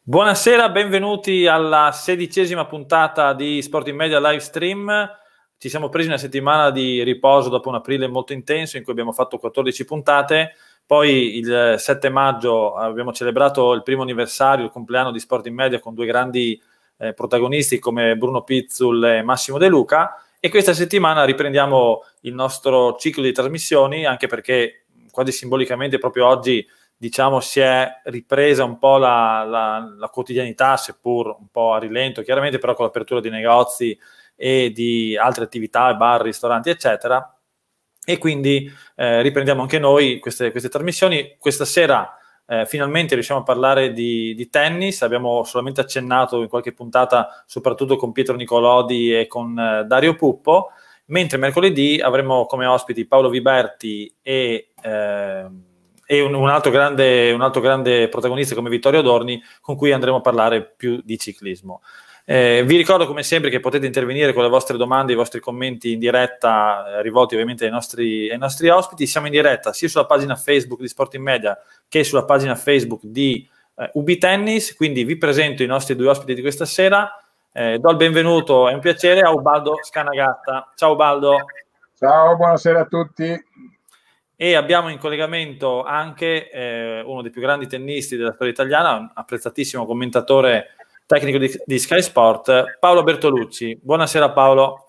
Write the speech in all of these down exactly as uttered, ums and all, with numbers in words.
Buonasera, benvenuti alla sedicesima puntata di Sport in Media live stream. Ci siamo presi una settimana di riposo dopo un aprile molto intenso in cui abbiamo fatto quattordici puntate. Poi il sette maggio abbiamo celebrato il primo anniversario, il compleanno di Sport in Media con due grandi eh, protagonisti come Bruno Pizzul e Massimo De Luca. E questa settimana riprendiamo il nostro ciclo di trasmissioni, anche perché quasi simbolicamente proprio oggi diciamo si è ripresa un po' la, la, la quotidianità, seppur un po' a rilento, chiaramente, però con l'apertura di negozi e di altre attività, bar, ristoranti, eccetera. E quindi eh, riprendiamo anche noi queste, queste trasmissioni. Questa sera eh, finalmente riusciamo a parlare di, di tennis. Abbiamo solamente accennato in qualche puntata, soprattutto con Pietro Nicolodi e con eh, Dario Puppo, mentre mercoledì avremo come ospiti Paolo Viberti e... Eh, e un, un, altro grande, un altro grande protagonista come Vittorio Adorni, con cui andremo a parlare più di ciclismo. Eh, vi ricordo come sempre che potete intervenire con le vostre domande, i vostri commenti in diretta, eh, rivolti ovviamente ai nostri, ai nostri ospiti. Siamo in diretta sia sulla pagina Facebook di Sport in Media che sulla pagina Facebook di eh, U B Tennis, quindi vi presento i nostri due ospiti di questa sera. Eh, do il benvenuto, è un piacere, a Ubaldo Scanagatta. Ciao Ubaldo. Ciao, buonasera a tutti. E abbiamo in collegamento anche eh, uno dei più grandi tennisti della storia italiana, un apprezzatissimo commentatore tecnico di, di Sky Sport, Paolo Bertolucci. Buonasera Paolo.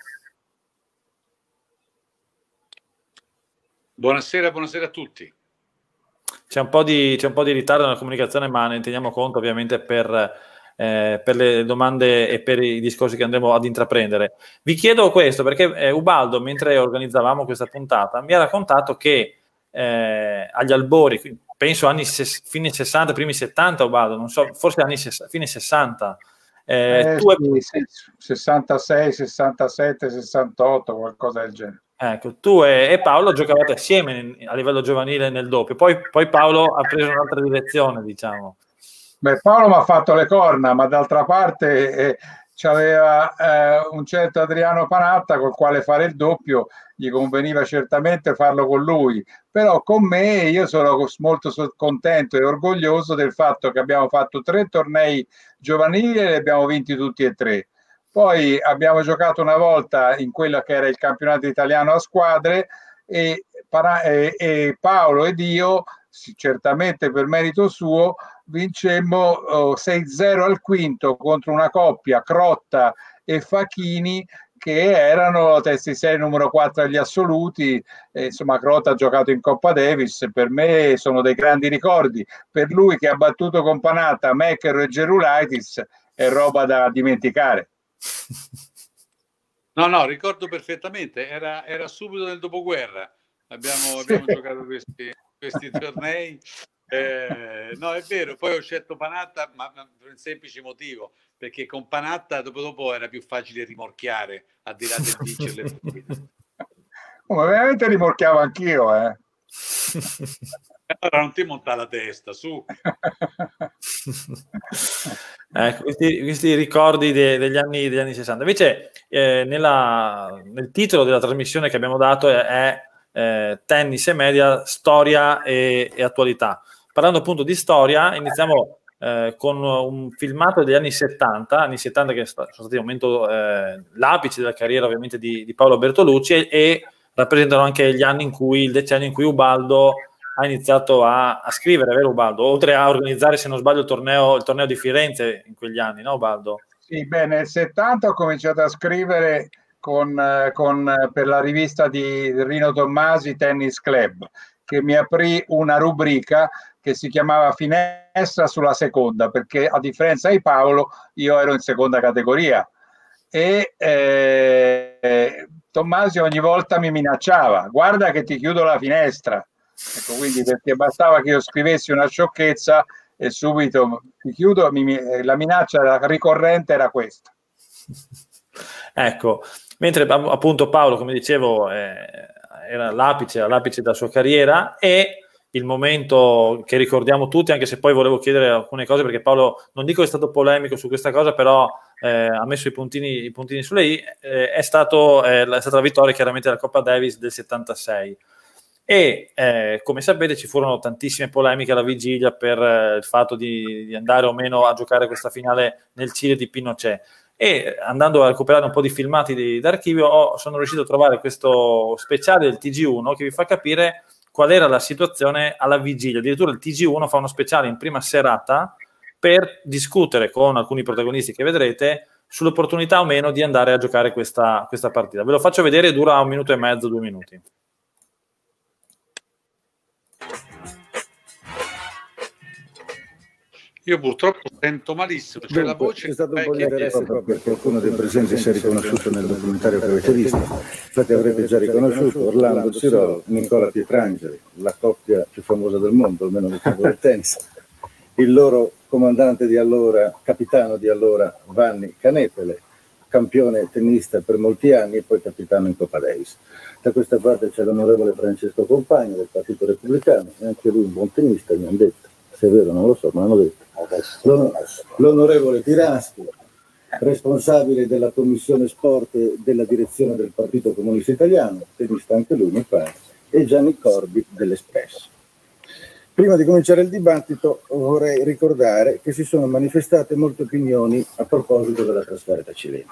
Buonasera, buonasera a tutti. C'è un po' di, c'è un po' di ritardo nella comunicazione, ma ne teniamo conto ovviamente per, eh, per le domande e per i discorsi che andremo ad intraprendere. Vi chiedo questo perché eh, Ubaldo, mentre organizzavamo questa puntata, mi ha raccontato che eh, agli albori, penso anni ses- fine sessanta, primi settanta, Ubaldo, non so, forse anni ses- fine sessanta. Eh, eh, tu sì, è... sessantasei, sessantasette, sessantotto, qualcosa del genere. Ecco, tu e, e Paolo giocavate assieme a livello giovanile nel doppio, poi, poi Paolo ha preso un'altra direzione, diciamo. Beh, Paolo mi ha fatto le corna, ma d'altra parte eh, c'aveva eh, un certo Adriano Panatta col quale fare il doppio, gli conveniva certamente farlo con lui, però con me io sono molto contento e orgoglioso del fatto che abbiamo fatto tre tornei giovanili e li abbiamo vinti tutti e tre. Poi abbiamo giocato una volta in quello che era il campionato italiano a squadre e, e, e Paolo ed io, certamente per merito suo, vincemmo oh, sei zero al quinto contro una coppia, Crotta e Facchini, che erano testi sei numero quattro agli assoluti. E, insomma, Crotta ha giocato in Coppa Davis, per me sono dei grandi ricordi. Per lui che ha battuto con Panatta, McEnroe e Gerulaitis è roba da dimenticare. No, no, ricordo perfettamente, era, era subito nel dopoguerra, abbiamo, abbiamo sì. giocato questi, questi tornei. Eh, no, è vero, poi ho scelto Panatta, ma, ma per un semplice motivo, perché con Panatta dopo dopo era più facile rimorchiare, al di là del vincerle. Oh, ma veramente rimorchiavo anch'io, eh. Allora non ti monta la testa, su. Ecco, questi, questi ricordi de, degli, anni, degli anni sessanta. Invece eh, nella, nel titolo della trasmissione che abbiamo dato è, è eh, Tennis e Media, storia e, e attualità. Parlando appunto di storia, iniziamo eh, con un filmato degli anni settanta, anni settanta che sono stati un momento eh, l'apice della carriera ovviamente di, di Paolo Bertolucci e, e rappresentano anche gli anni in cui, il decennio in cui Ubaldo ha iniziato a, a scrivere, vero Ubaldo? Oltre a organizzare, se non sbaglio, il torneo, il torneo di Firenze in quegli anni, no Ubaldo? Sì, beh, nel settanta ho cominciato a scrivere con, con, per la rivista di Rino Tommasi, Tennis Club, che mi aprì una rubrica che si chiamava Finestra sulla seconda, perché a differenza di Paolo io ero in seconda categoria e eh, Tommasi ogni volta mi minacciava: guarda che ti chiudo la finestra. Ecco, quindi perché bastava che io scrivessi una sciocchezza e subito ti chiudo, mi, la minaccia ricorrente era questa. Ecco, mentre appunto Paolo, come dicevo, eh, era l'apice, l'apice della sua carriera e il momento che ricordiamo tutti, anche se poi volevo chiedere alcune cose, perché Paolo, non dico è stato polemico su questa cosa, però eh, ha messo i puntini, i puntini sulle i, eh, è, stato, eh, è stata la vittoria chiaramente della Coppa Davis del settantasei. e eh, come sapete ci furono tantissime polemiche alla vigilia per eh, il fatto di, di andare o meno a giocare questa finale nel Cile di Pinochet, e andando a recuperare un po' di filmati d'archivio ho, sono riuscito a trovare questo speciale del T G uno che vi fa capire qual era la situazione alla vigilia. Addirittura il T G uno fa uno speciale in prima serata per discutere con alcuni protagonisti che vedrete sull'opportunità o meno di andare a giocare questa, questa partita. Ve lo faccio vedere, dura un minuto e mezzo, due minuti. Io purtroppo sento malissimo, cioè Dunque, la voce è stato un po' che... interesse perché qualcuno dei presenti si è riconosciuto nel documentario che avete visto. Infatti avrete già riconosciuto Orlando Cirolo, Nicola Pietrangeli, la coppia più famosa del mondo, almeno nel campo del tennis, il loro comandante di allora, capitano di allora, Vanni Canepele, campione tennista per molti anni e poi capitano in Coppa Davis. Da questa parte c'è l'onorevole Francesco Compagno del Partito Repubblicano, e anche lui un buon tennista, mi hanno detto. Se è vero non lo so, ma hanno detto. L'onorevole Tiraschi, responsabile della commissione sport della direzione del Partito Comunista Italiano, tennista anche lui mi pare, e Gianni Corbi dell'Espresso. Prima di cominciare il dibattito vorrei ricordare che si sono manifestate molte opinioni a proposito della trasferta cilena.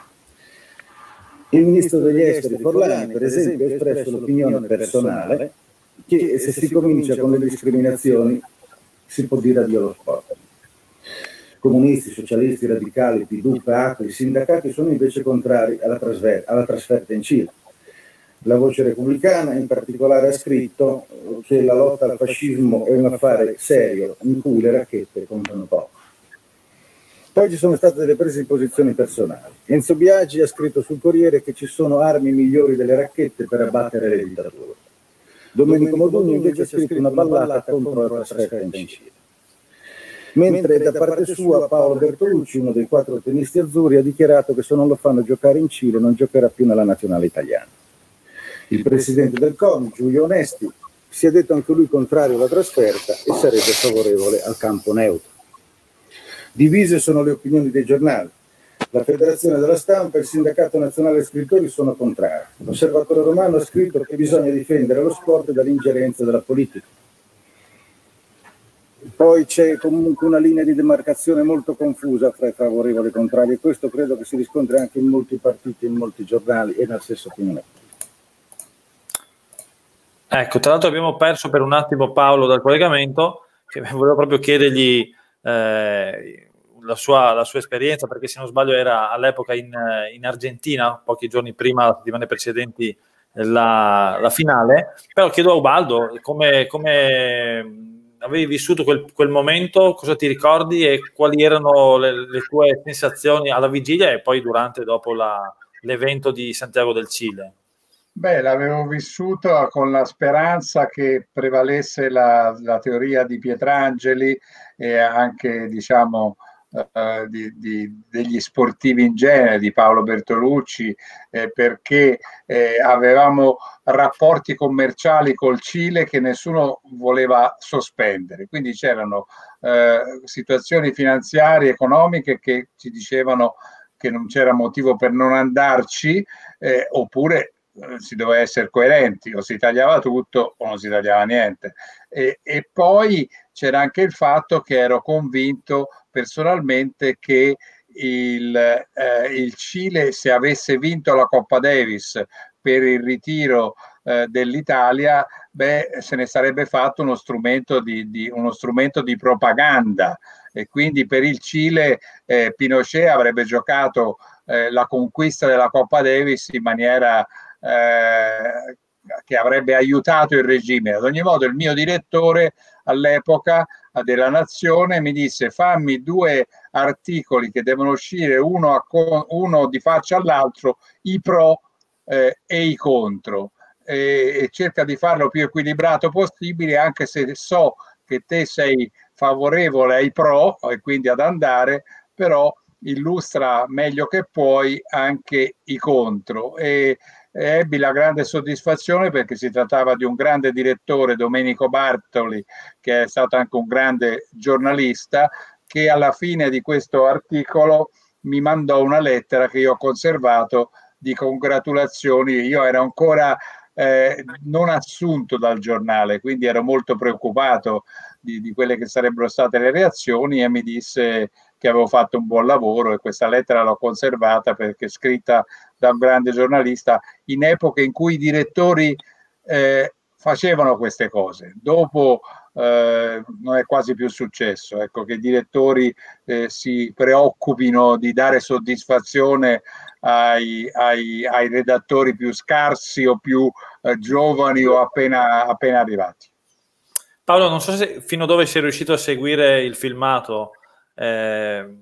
Il ministro degli esteri Forlani, per esempio, ha espresso l'opinione personale che se si comincia con le discriminazioni si può dire addio allo sport. Comunisti, socialisti, radicali, P D U, P A C, i sindacati sono invece contrari alla, alla trasferta in Cile. La Voce Repubblicana in particolare ha scritto che la lotta al fascismo è un affare serio in cui le racchette contano poco. Poi ci sono state delle prese di posizioni personali. Enzo Biagi ha scritto sul Corriere che ci sono armi migliori delle racchette per abbattere le dittature. Domenico Modugno invece ha scritto una ballata contro la trasferta in Cile. Mentre da parte sua Paolo Bertolucci, uno dei quattro tennisti azzurri, ha dichiarato che se non lo fanno giocare in Cile non giocherà più nella nazionale italiana. Il presidente del CONI, Giulio Onesti, si è detto anche lui contrario alla trasferta e sarebbe favorevole al campo neutro. Divise sono le opinioni dei giornali. La Federazione della Stampa e il Sindacato Nazionale Scrittori sono contrari. L'Osservatore Romano ha scritto che bisogna difendere lo sport dall'ingerenza della politica. Poi c'è comunque una linea di demarcazione molto confusa fra i favorevoli e i contrari, e questo credo che si riscontri anche in molti partiti, in molti giornali e nel stesso opinione. Ecco, tra l'altro abbiamo perso per un attimo Paolo dal collegamento, che volevo proprio chiedergli eh, la, sua, la sua esperienza, perché se non sbaglio era all'epoca in, in Argentina, pochi giorni prima, le settimane precedenti, la, la finale. Però chiedo a Ubaldo come... come avevi vissuto quel, quel momento, cosa ti ricordi e quali erano le, le tue sensazioni alla vigilia e poi durante e dopo la, l'evento di Santiago del Cile? Beh, l'avevo vissuto con la speranza che prevalesse la, la teoria di Pietrangeli e anche, diciamo, Uh, di, di, degli sportivi in genere, di Paolo Bertolucci, eh, perché eh, avevamo rapporti commerciali col Cile che nessuno voleva sospendere, quindi c'erano eh, situazioni finanziarie, economiche che ci dicevano che non c'era motivo per non andarci, eh, oppure eh, si doveva essere coerenti, o si tagliava tutto o non si tagliava niente. E, e poi c'era anche il fatto che ero convinto personalmente che il, eh, il Cile, se avesse vinto la Coppa Davis per il ritiro eh, dell'Italia, beh, se ne sarebbe fatto uno strumento di, di, uno strumento di propaganda, e quindi per il Cile eh, Pinochet avrebbe giocato eh, la conquista della Coppa Davis in maniera eh, che avrebbe aiutato il regime. Ad ogni modo il mio direttore all'epoca della Nazione mi disse: fammi due articoli che devono uscire uno, a uno di faccia all'altro, i pro eh, e i contro, e, e cerca di farlo più equilibrato possibile, anche se so che te sei favorevole ai pro e quindi ad andare, però illustra meglio che puoi anche i contro. E ebbi la grande soddisfazione, perché si trattava di un grande direttore, Domenico Bartoli, che è stato anche un grande giornalista, che alla fine di questo articolo mi mandò una lettera che io ho conservato di congratulazioni. Io ero ancora eh, non assunto dal giornale, quindi ero molto preoccupato di, di quelle che sarebbero state le reazioni, e mi disse che avevo fatto un buon lavoro, e questa lettera l'ho conservata perché è scritta da un grande giornalista in epoche in cui i direttori eh, facevano queste cose. Dopo eh, non è quasi più successo, ecco, che i direttori eh, si preoccupino di dare soddisfazione ai, ai, ai redattori più scarsi o più eh, giovani o appena, appena arrivati. Paolo, non so se fino a dove sei riuscito a seguire il filmato. Eh...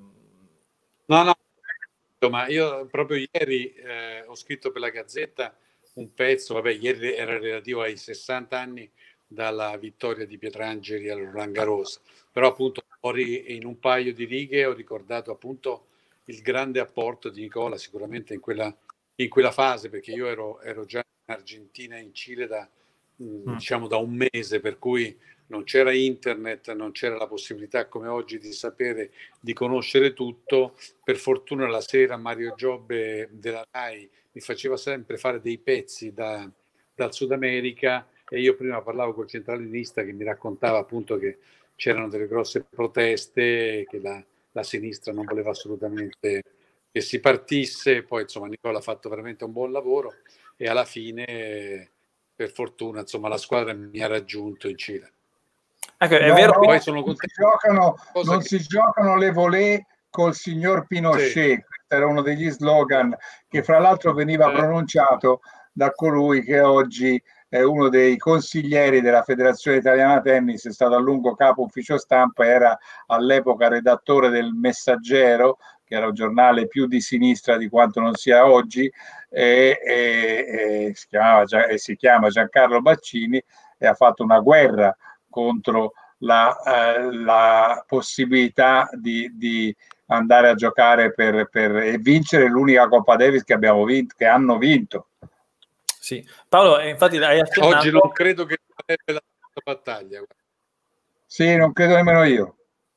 No, no, ma io proprio ieri eh, ho scritto per la Gazzetta un pezzo, vabbè, ieri era relativo ai sessanta anni dalla vittoria di Pietrangeli al Roland Garros, però appunto in un paio di righe ho ricordato appunto il grande apporto di Nicola sicuramente in quella, in quella fase, perché io ero, ero già in Argentina e in Cile da, mm. diciamo da un mese, per cui non c'era internet, non c'era la possibilità come oggi di sapere, di conoscere tutto. Per fortuna la sera Mario Giobbe della RAI mi faceva sempre fare dei pezzi da, dal Sud America, e io prima parlavo col centralinista che mi raccontava appunto che c'erano delle grosse proteste, che la, la sinistra non voleva assolutamente che si partisse. Poi insomma Nicola ha fatto veramente un buon lavoro e alla fine per fortuna insomma la squadra mi ha raggiunto in Cile. Ecco, è no, vero, poi sono non, si giocano, non che... si giocano le volée col signor Pinochet, sì. Questo era uno degli slogan che fra l'altro veniva eh. pronunciato da colui che oggi è uno dei consiglieri della Federazione Italiana Tennis, è stato a lungo capo ufficio stampa, era all'epoca redattore del Messaggero, che era un giornale più di sinistra di quanto non sia oggi, e, e, e, si, chiamava, e si chiama Giancarlo Baccini, e ha fatto una guerra contro la, eh, la possibilità di, di andare a giocare per, per e vincere l'unica Coppa Davis che abbiamo vinto, che hanno vinto. Sì, Paolo, infatti hai accennato... Oggi non credo che sarebbe la battaglia. Sì, non credo nemmeno io.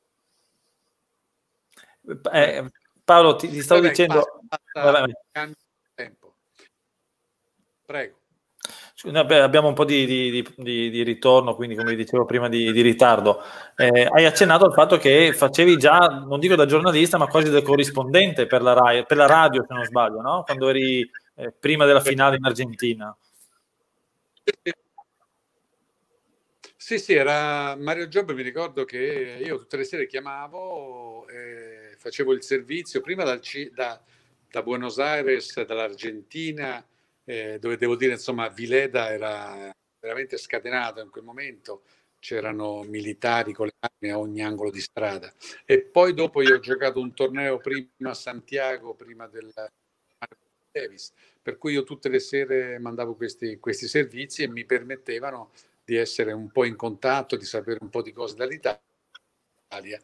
Eh, Paolo, ti, ti stavo Vabbè, dicendo... Basta, tempo. Prego. Abbiamo un po' di, di, di, di ritorno, quindi come dicevo prima di, di ritardo. Eh, hai accennato al fatto che facevi già, non dico da giornalista, ma quasi da corrispondente per la, Rai, per la radio, se non sbaglio, no? Quando eri eh, prima della finale in Argentina. Sì, sì, era Mario Giobbe, mi ricordo che io tutte le sere chiamavo, eh, facevo il servizio, prima dal, da, da Buenos Aires, dall'Argentina, Eh, dove devo dire insomma Vileda era veramente scatenato in quel momento, c'erano militari con le armi a ogni angolo di strada, e poi dopo io ho giocato un torneo prima a Santiago, prima del Davis, per cui io tutte le sere mandavo questi, questi servizi e mi permettevano di essere un po' in contatto, di sapere un po' di cose dall'Italia.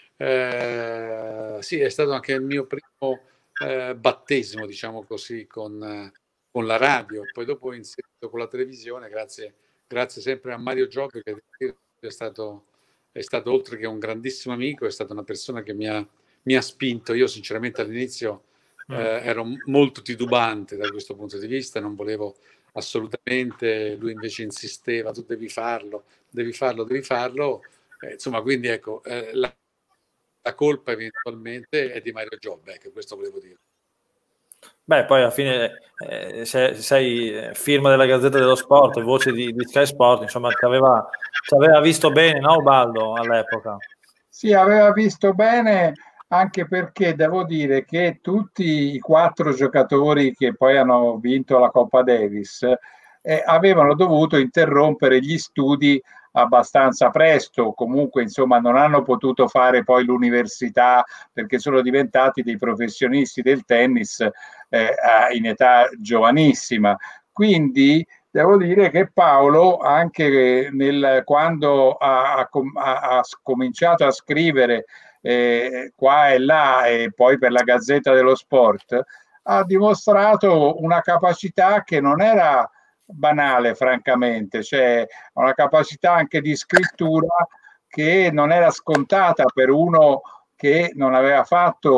Eh, sì, è stato anche il mio primo eh, battesimo, diciamo così, con con la radio, poi dopo in seguito con la televisione, grazie, grazie sempre a Mario Giobbe, che è stato, è stato oltre che un grandissimo amico, è stata una persona che mi ha, mi ha spinto. Io sinceramente all'inizio eh, ero molto titubante da questo punto di vista, non volevo assolutamente, lui invece insisteva, tu devi farlo, devi farlo, devi farlo, eh, insomma, quindi ecco, eh, la, la colpa eventualmente è di Mario Giobbe, ecco, questo volevo dire. Beh, poi alla fine eh, sei, sei firma della Gazzetta dello Sport, voce di, di Sky Sport, insomma, ci aveva, ci aveva visto bene, no, Ubaldo, all'epoca? Sì, aveva visto bene, anche perché devo dire che tutti i quattro giocatori che poi hanno vinto la Coppa Davis eh, avevano dovuto interrompere gli studi abbastanza presto, comunque insomma non hanno potuto fare poi l'università perché sono diventati dei professionisti del tennis eh, in età giovanissima. Quindi devo dire che Paolo, anche nel, quando ha, ha, ha cominciato a scrivere eh, qua e là e poi per la Gazzetta dello Sport, ha dimostrato una capacità che non era banale, francamente, cioè una capacità anche di scrittura che non era scontata per uno che non aveva fatto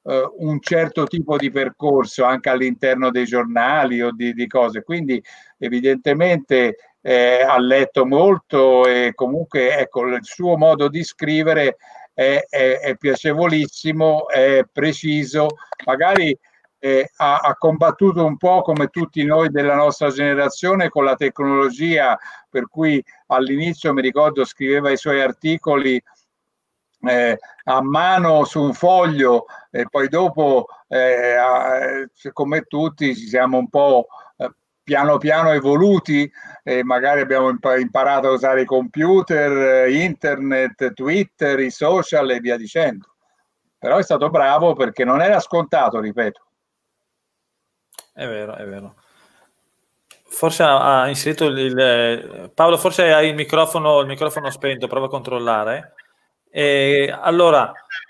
eh, un certo tipo di percorso anche all'interno dei giornali o di, di cose, quindi evidentemente eh, ha letto molto e comunque ecco, il suo modo di scrivere è, è, è piacevolissimo, è preciso, magari eh, ha, ha combattuto un po' come tutti noi della nostra generazione con la tecnologia, per cui all'inizio mi ricordo scriveva i suoi articoli eh, a mano su un foglio e poi dopo eh, come tutti ci siamo un po' eh, piano piano evoluti e magari abbiamo imparato a usare i computer, internet, Twitter, i social e via dicendo. Però è stato bravo perché non era scontato, ripeto. È vero, è vero. Forse ha, ha inserito il, il Paolo, forse hai il microfono, il microfono spento, prova a controllare. E allora,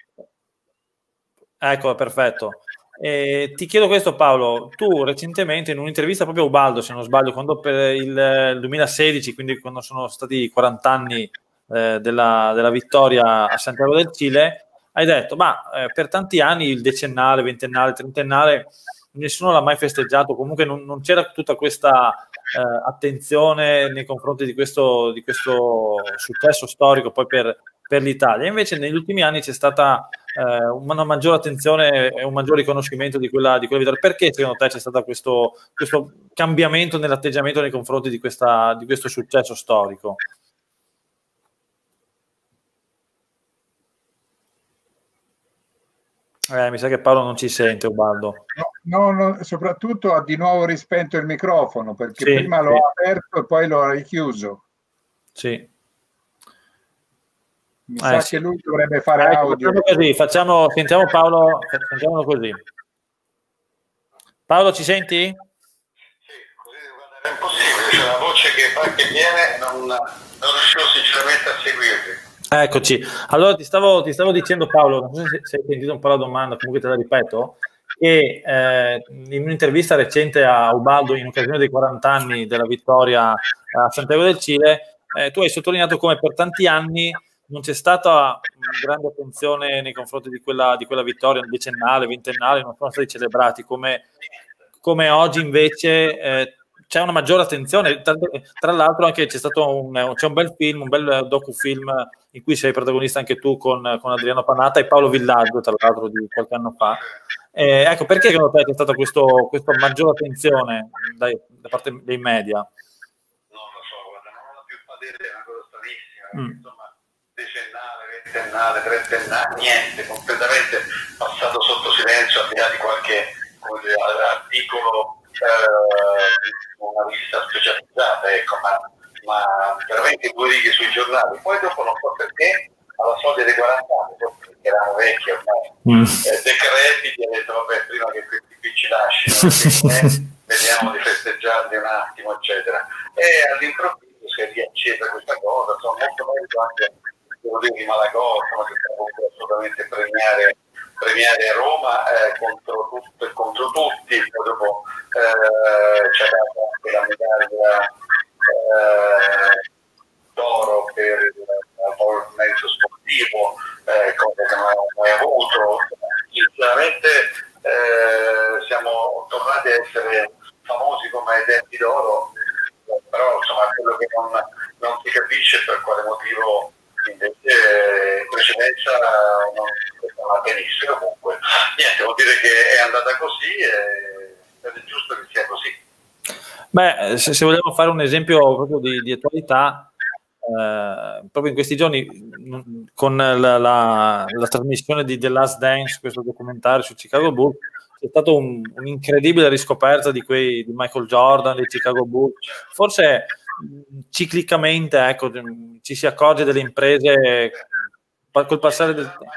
ecco, perfetto. E ti chiedo questo, Paolo, tu recentemente in un'intervista proprio a Ubaldo, se non sbaglio, quando per il duemilasedici, quindi quando sono stati i quaranta anni eh, della, della vittoria a Santiago del Cile, hai detto, ma eh, per tanti anni il decennale, ventennale, trentennale, nessuno l'ha mai festeggiato, comunque non, non c'era tutta questa eh, attenzione nei confronti di questo, di questo successo storico poi per, per l'Italia. Invece negli ultimi anni c'è stata eh, una maggiore attenzione e un maggiore riconoscimento di quella, di quella vittoria. Perché secondo te c'è stato questo, questo cambiamento nell'atteggiamento nei confronti di, questa, di questo successo storico? Eh, mi sa che Paolo non ci sente, Ubaldo. No, no, no, soprattutto ha di nuovo rispento il microfono, perché sì, prima sì. l'ho aperto e poi l'ho richiuso. Sì. Mi eh, sa sì. che lui dovrebbe fare ecco, audio. Facciamo così, facciamo, sentiamo Paolo, sentiamolo così. Paolo, ci senti? Sì, così è impossibile, c'è una voce che va che viene, non, non riuscivo sinceramente a seguirvi. Eccoci, allora ti stavo, ti stavo dicendo, Paolo, non so se, se hai sentito un po' la domanda, comunque te la ripeto, che eh, in un'intervista recente a Ubaldo in occasione dei quaranta anni della vittoria a Santiago del Cile, eh, tu hai sottolineato come per tanti anni non c'è stata grande attenzione nei confronti di quella, di quella vittoria decennale, ventennale, non sono stati celebrati come, come oggi invece eh, c'è una maggiore attenzione. Tra, tra l'altro anche c'è stato un, c'è un bel film, un bel docufilm in cui sei protagonista anche tu con, con Adriano Panatta e Paolo Villaggio, tra l'altro di qualche anno fa. Eh, ecco, perché secondo te c'è stata questa maggiore attenzione dai, da parte dei media? Non lo so, guarda, non ho la più padere, è una cosa stranissima, mm. insomma, decennale, ventennale, trentennale, niente, completamente passato sotto silenzio, al di là di qualche come dire, articolo eh, una rivista specializzata, ecco, ma, ma veramente due righe sui giornali. Poi dopo non so perché, alla soglia dei quaranta anni, perché erano vecchi ormai, mm. eh, decrepiti, ha detto vabbè, prima che questi qui ci lasciano, eh, vediamo di festeggiarli un attimo, eccetera. E all'improvviso si è riaccesa questa cosa, sono molto merito anche devo dire, di Malagorza, ma che stiamo assolutamente premiare premiare a Roma eh, contro tutto e contro tutti, poi dopo eh, ci ha dato anche la medaglia eh, d'oro per il, il mezzo sportivo, eh, cosa che non abbiamo mai avuto. Sinceramente eh, siamo tornati a essere famosi come ai tempi d'oro, però insomma quello che non, non si capisce per quale motivo invece in precedenza non va benissimo. Comunque niente, vuol dire che è andata così e è giusto che sia così. Beh, se, se vogliamo fare un esempio proprio di, di attualità, eh, proprio in questi giorni con la, la, la trasmissione di The Last Dance, questo documentario su Chicago Bulls, c'è stata un, un'incredibile riscoperta di quei di Michael Jordan, dei Chicago Bulls. Forse ciclicamente, ecco, ci si accorge delle imprese col passare del tempo.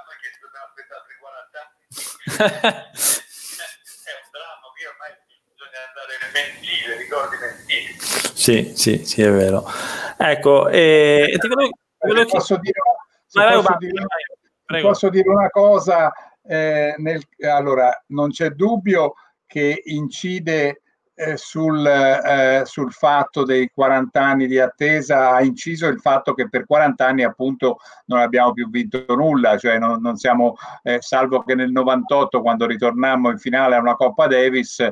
È un dramma, qui ormai bisogna andare mentire, ricordi mentire. Sì, sì, sì, è vero. Ecco, e, e ti volevo, ti volevo posso, dire, vai, posso, vai, dire, vai, posso dire una cosa, eh, nel, allora non c'è dubbio che incide eh, sul, eh, sul fatto dei quaranta anni di attesa ha inciso il fatto che per quaranta anni appunto non abbiamo più vinto nulla, cioè non, non siamo, eh, salvo che nel novantotto quando ritornammo in finale a una Coppa Davis,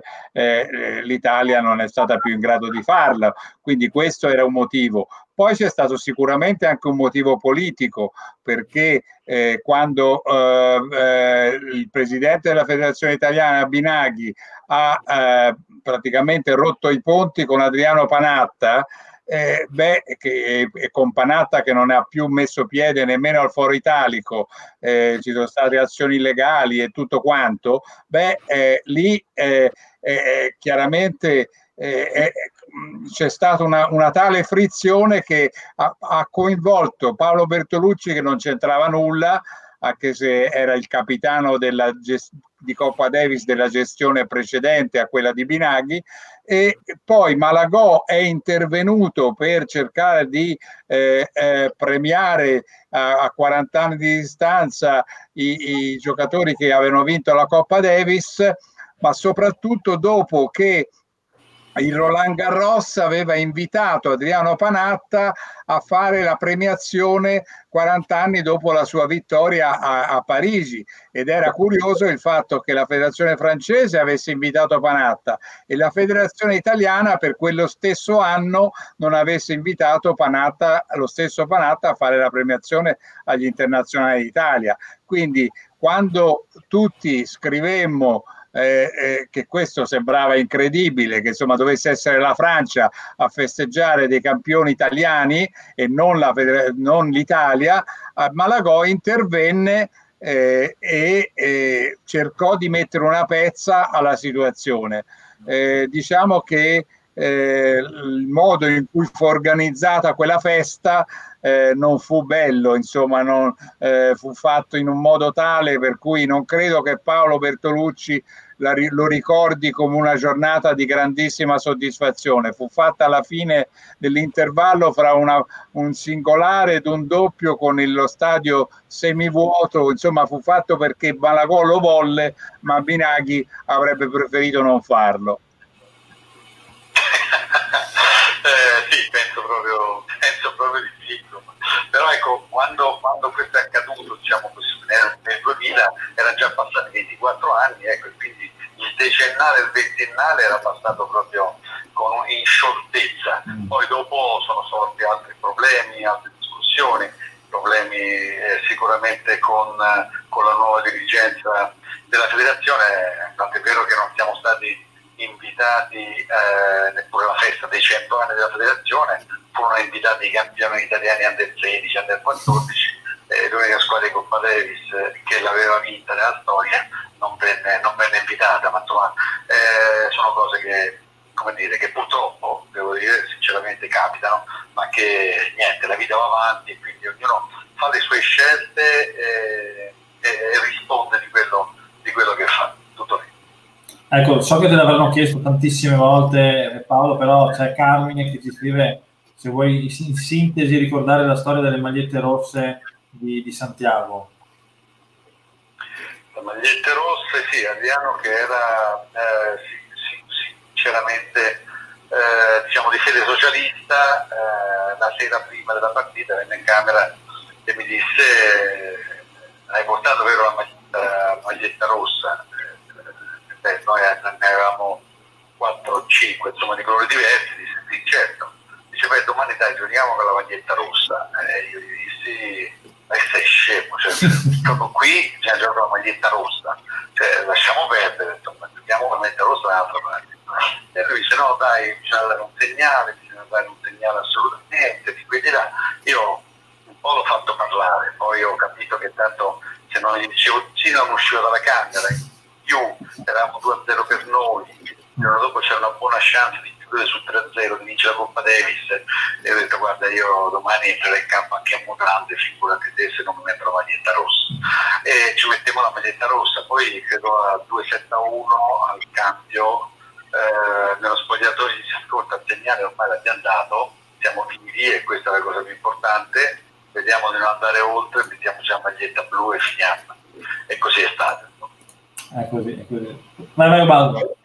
eh, l'Italia non è stata più in grado di farla, quindi questo era un motivo. Poi c'è stato sicuramente anche un motivo politico, perché eh, quando eh, eh, il presidente della Federazione Italiana Binaghi ha eh, praticamente rotto i ponti con Adriano Panatta, eh, beh, che, e con Panatta che non ha più messo piede nemmeno al Foro Italico, eh, ci sono state azioni legali e tutto quanto, beh, eh, lì eh, eh, chiaramente eh, c'è stata una, una tale frizione che ha, ha coinvolto Paolo Bertolucci, che non c'entrava nulla, anche se era il capitano della di Coppa Davis della gestione precedente a quella di Binaghi, e poi Malagò è intervenuto per cercare di eh, eh, premiare a, a quaranta anni di distanza i, i giocatori che avevano vinto la Coppa Davis, ma soprattutto dopo che il Roland Garros aveva invitato Adriano Panatta a fare la premiazione quaranta anni dopo la sua vittoria a, a Parigi, ed era curioso il fatto che la federazione francese avesse invitato Panatta e la federazione italiana per quello stesso anno non avesse invitato Panatta, lo stesso Panatta, a fare la premiazione agli internazionali d'Italia. Quindi quando tutti scrivemmo Eh, eh, che questo sembrava incredibile, che insomma dovesse essere la Francia a festeggiare dei campioni italiani e non, la, non l'Italia, eh, Malagò intervenne eh, e eh, cercò di mettere una pezza alla situazione. Eh, diciamo che eh, il modo in cui fu organizzata quella festa eh, non fu bello, insomma, non, eh, fu fatto in un modo tale per cui non credo che Paolo Bertolucci la, lo ricordi come una giornata di grandissima soddisfazione. Fu fatta alla fine dell'intervallo fra una, un singolare ed un doppio con il, lo stadio semivuoto, insomma fu fatto perché Malagò lo volle, ma Binaghi avrebbe preferito non farlo. Eh, sì, penso proprio, penso proprio di sì. Però ecco, quando, quando questo è accaduto, diciamo così, nel duemila erano già passati ventiquattro anni, ecco, e quindi il decennale e il ventennale era passato proprio con, in scioltezza. Poi dopo sono sorti altri problemi, altre discussioni, problemi eh, sicuramente con, con la nuova dirigenza della federazione, tant'è vero che non siamo stati invitati eh, neppure alla festa dei cento anni della federazione, furono invitati i campioni italiani under sedici, under quattordici, eh, l'unica squadra di Coppa Davis eh, che l'aveva vinta nella storia non venne, non venne invitata, ma insomma eh, sono cose che, come dire, che purtroppo, devo dire sinceramente, capitano, ma che niente, la vita va avanti e quindi ognuno fa le sue scelte eh, e, e risponde di quello, di quello che fa, tutto lì. Ecco, so che te l'avranno chiesto tantissime volte, Paolo, però c'è Carmine che ti scrive se vuoi in sintesi ricordare la storia delle magliette rosse di, di Santiago. Le magliette rosse, sì, Adriano che era eh, sinceramente eh, diciamo di fede socialista, eh, la sera prima della partita venne in camera e mi disse hai portato vero la maglietta, la maglietta rossa? Eh, noi ne avevamo quattro o cinque, insomma, di colori diversi. Disse sì, certo. Dice beh, domani dai, giochiamo con la maglietta rossa. E io gli dissi ma sei scemo, cioè, proprio qui c'è giocato la maglietta rossa, cioè, lasciamo perdere, insomma, giochiamo con la maglietta rossa un'altra parte. E lui dice no dai, bisogna dare un segnale, bisogna dare un segnale assolutamente, di qui di là. Io un po' l'ho fatto parlare, poi ho capito che tanto se non gli dicevo sì non uscivo dalla camera, più eravamo due a zero per noi, il giorno dopo c'era una buona chance di chiudere su tre a zero, di vincere la Coppa Davis, e ho detto guarda io domani entrerò in campo anche a mutande, figurati te se non mi metto la maglietta rossa, e ci mettiamo la maglietta rossa. Poi credo a due sette a uno al cambio eh, nello spogliatoio si ascolta il segnale, ormai l'abbiamo dato, siamo finiti e questa è la cosa più importante, vediamo di non andare oltre, mettiamoci la maglietta blu e finiamo, e così è stato. È così, è così. Vai, vai, Baldo.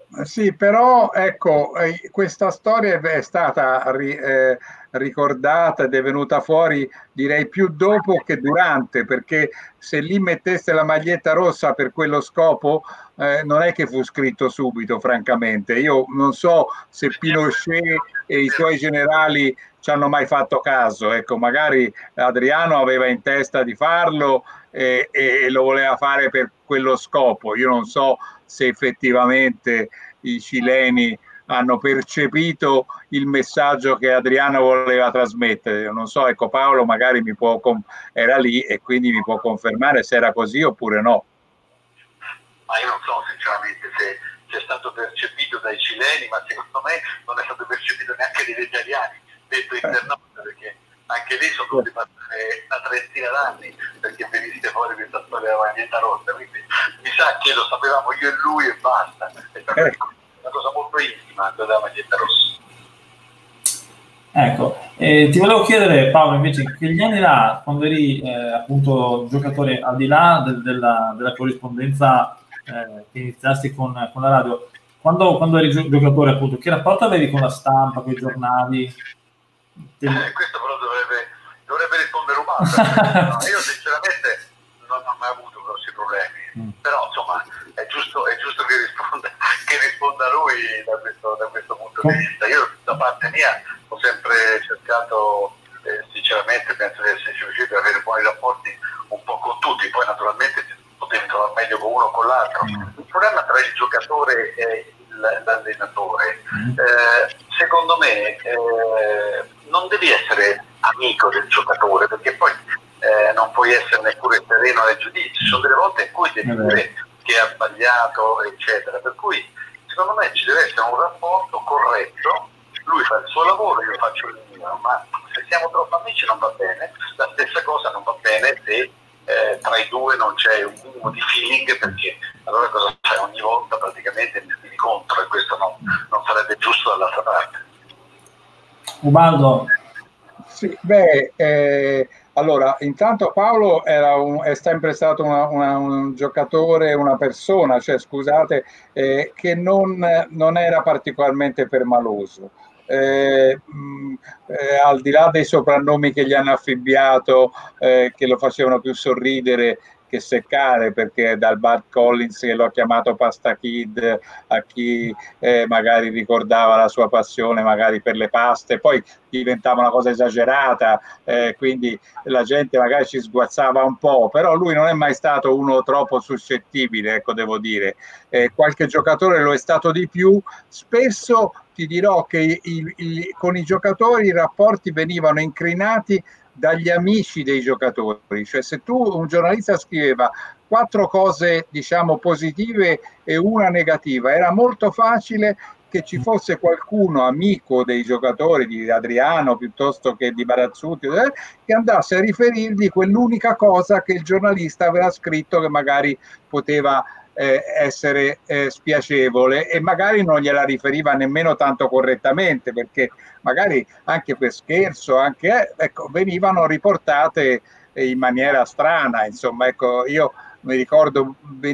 Sì, però ecco, eh, questa storia è stata ri- eh, ricordata ed è venuta fuori, direi, più dopo che durante, perché se lì metteste la maglietta rossa per quello scopo, eh, non è che fu scritto subito, francamente. Io non so se Pinochet e i suoi generali ci hanno mai fatto caso. Ecco, magari Adriano aveva in testa di farlo e, e lo voleva fare per quello scopo. Io non so se effettivamente i cileni hanno percepito il messaggio che Adriano voleva trasmettere. Non so, ecco, Paolo magari mi può era lì e quindi mi può confermare se era così oppure no. Ma io non so sinceramente se, se è stato percepito dai cileni, ma secondo me non è stato percepito neanche dagli italiani, detto internamente, perché anche lì sono dovuti passare una trentina d'anni perché venisse fuori questa storia della maglietta rossa, quindi mi sa che lo sapevamo io e lui e basta. È stata ecco. una cosa molto intima della maglietta rossa. Ecco, eh, ti volevo chiedere Paolo, invece, in quegli anni là, quando eri eh, appunto giocatore, al di là del, della, della corrispondenza eh, che iniziasti con, con la radio, quando, quando eri gio giocatore appunto, che rapporto avevi con la stampa, con i giornali? Eh, questo però dovrebbe, dovrebbe rispondere Ubaldo. No, io sinceramente non ho mai avuto grossi problemi, mm. però insomma è giusto, è giusto che, risponda, che risponda lui da questo, da questo punto di vista. Io da parte mia ho sempre cercato, eh, sinceramente penso di esserci riuscito ad avere buoni rapporti un po' con tutti, poi naturalmente potevi trovare meglio con uno o con l'altro. Il problema tra il giocatore e l'allenatore, eh, secondo me eh, non devi essere amico del giocatore, perché poi eh, non puoi essere neppure sereno nel giudizio. Ci sono delle volte in cui devi dire che ha sbagliato, eccetera, per cui secondo me ci deve essere un rapporto corretto, lui fa il suo lavoro, io faccio il mio, ma se siamo troppo amici non va bene. La stessa cosa non va bene se eh, tra i due non c'è un minimo di feeling, perché allora cosa fai? Ogni volta praticamente mi tiri contro, e questo non, non sarebbe giusto dall'altra parte. Ubaldo. Sì, beh, eh, allora, intanto Paolo era un, è sempre stato una, una, un giocatore, una persona, cioè scusate, eh, che non, non era particolarmente permaloso. Eh, mh, eh, al di là dei soprannomi che gli hanno affibbiato, eh, che lo facevano più sorridere che seccare, perché dal Bud Collins che l'ho chiamato Pasta Kid a chi eh, magari ricordava la sua passione magari per le paste, poi diventava una cosa esagerata, eh, quindi la gente magari ci sguazzava un po', però lui non è mai stato uno troppo suscettibile, ecco, devo dire. Eh, qualche giocatore lo è stato di più. Spesso ti dirò che i, i, con i giocatori i rapporti venivano incrinati dagli amici dei giocatori, cioè se tu, un giornalista scriveva quattro cose diciamo positive e una negativa, era molto facile che ci fosse qualcuno amico dei giocatori, di Adriano piuttosto che di Barazzutti, eh, che andasse a riferirgli quell'unica cosa che il giornalista aveva scritto che magari poteva eh, essere eh, spiacevole, e magari non gliela riferiva nemmeno tanto correttamente, perché magari anche per scherzo, anche, eh, ecco, venivano riportate in maniera strana. Insomma, ecco, io mi ricordo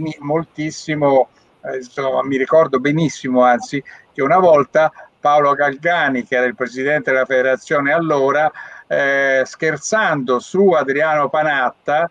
moltissimo, eh, insomma, mi ricordo benissimo, anzi, che una volta Paolo Galgani, che era il presidente della federazione allora, eh, scherzando su Adriano Panatta,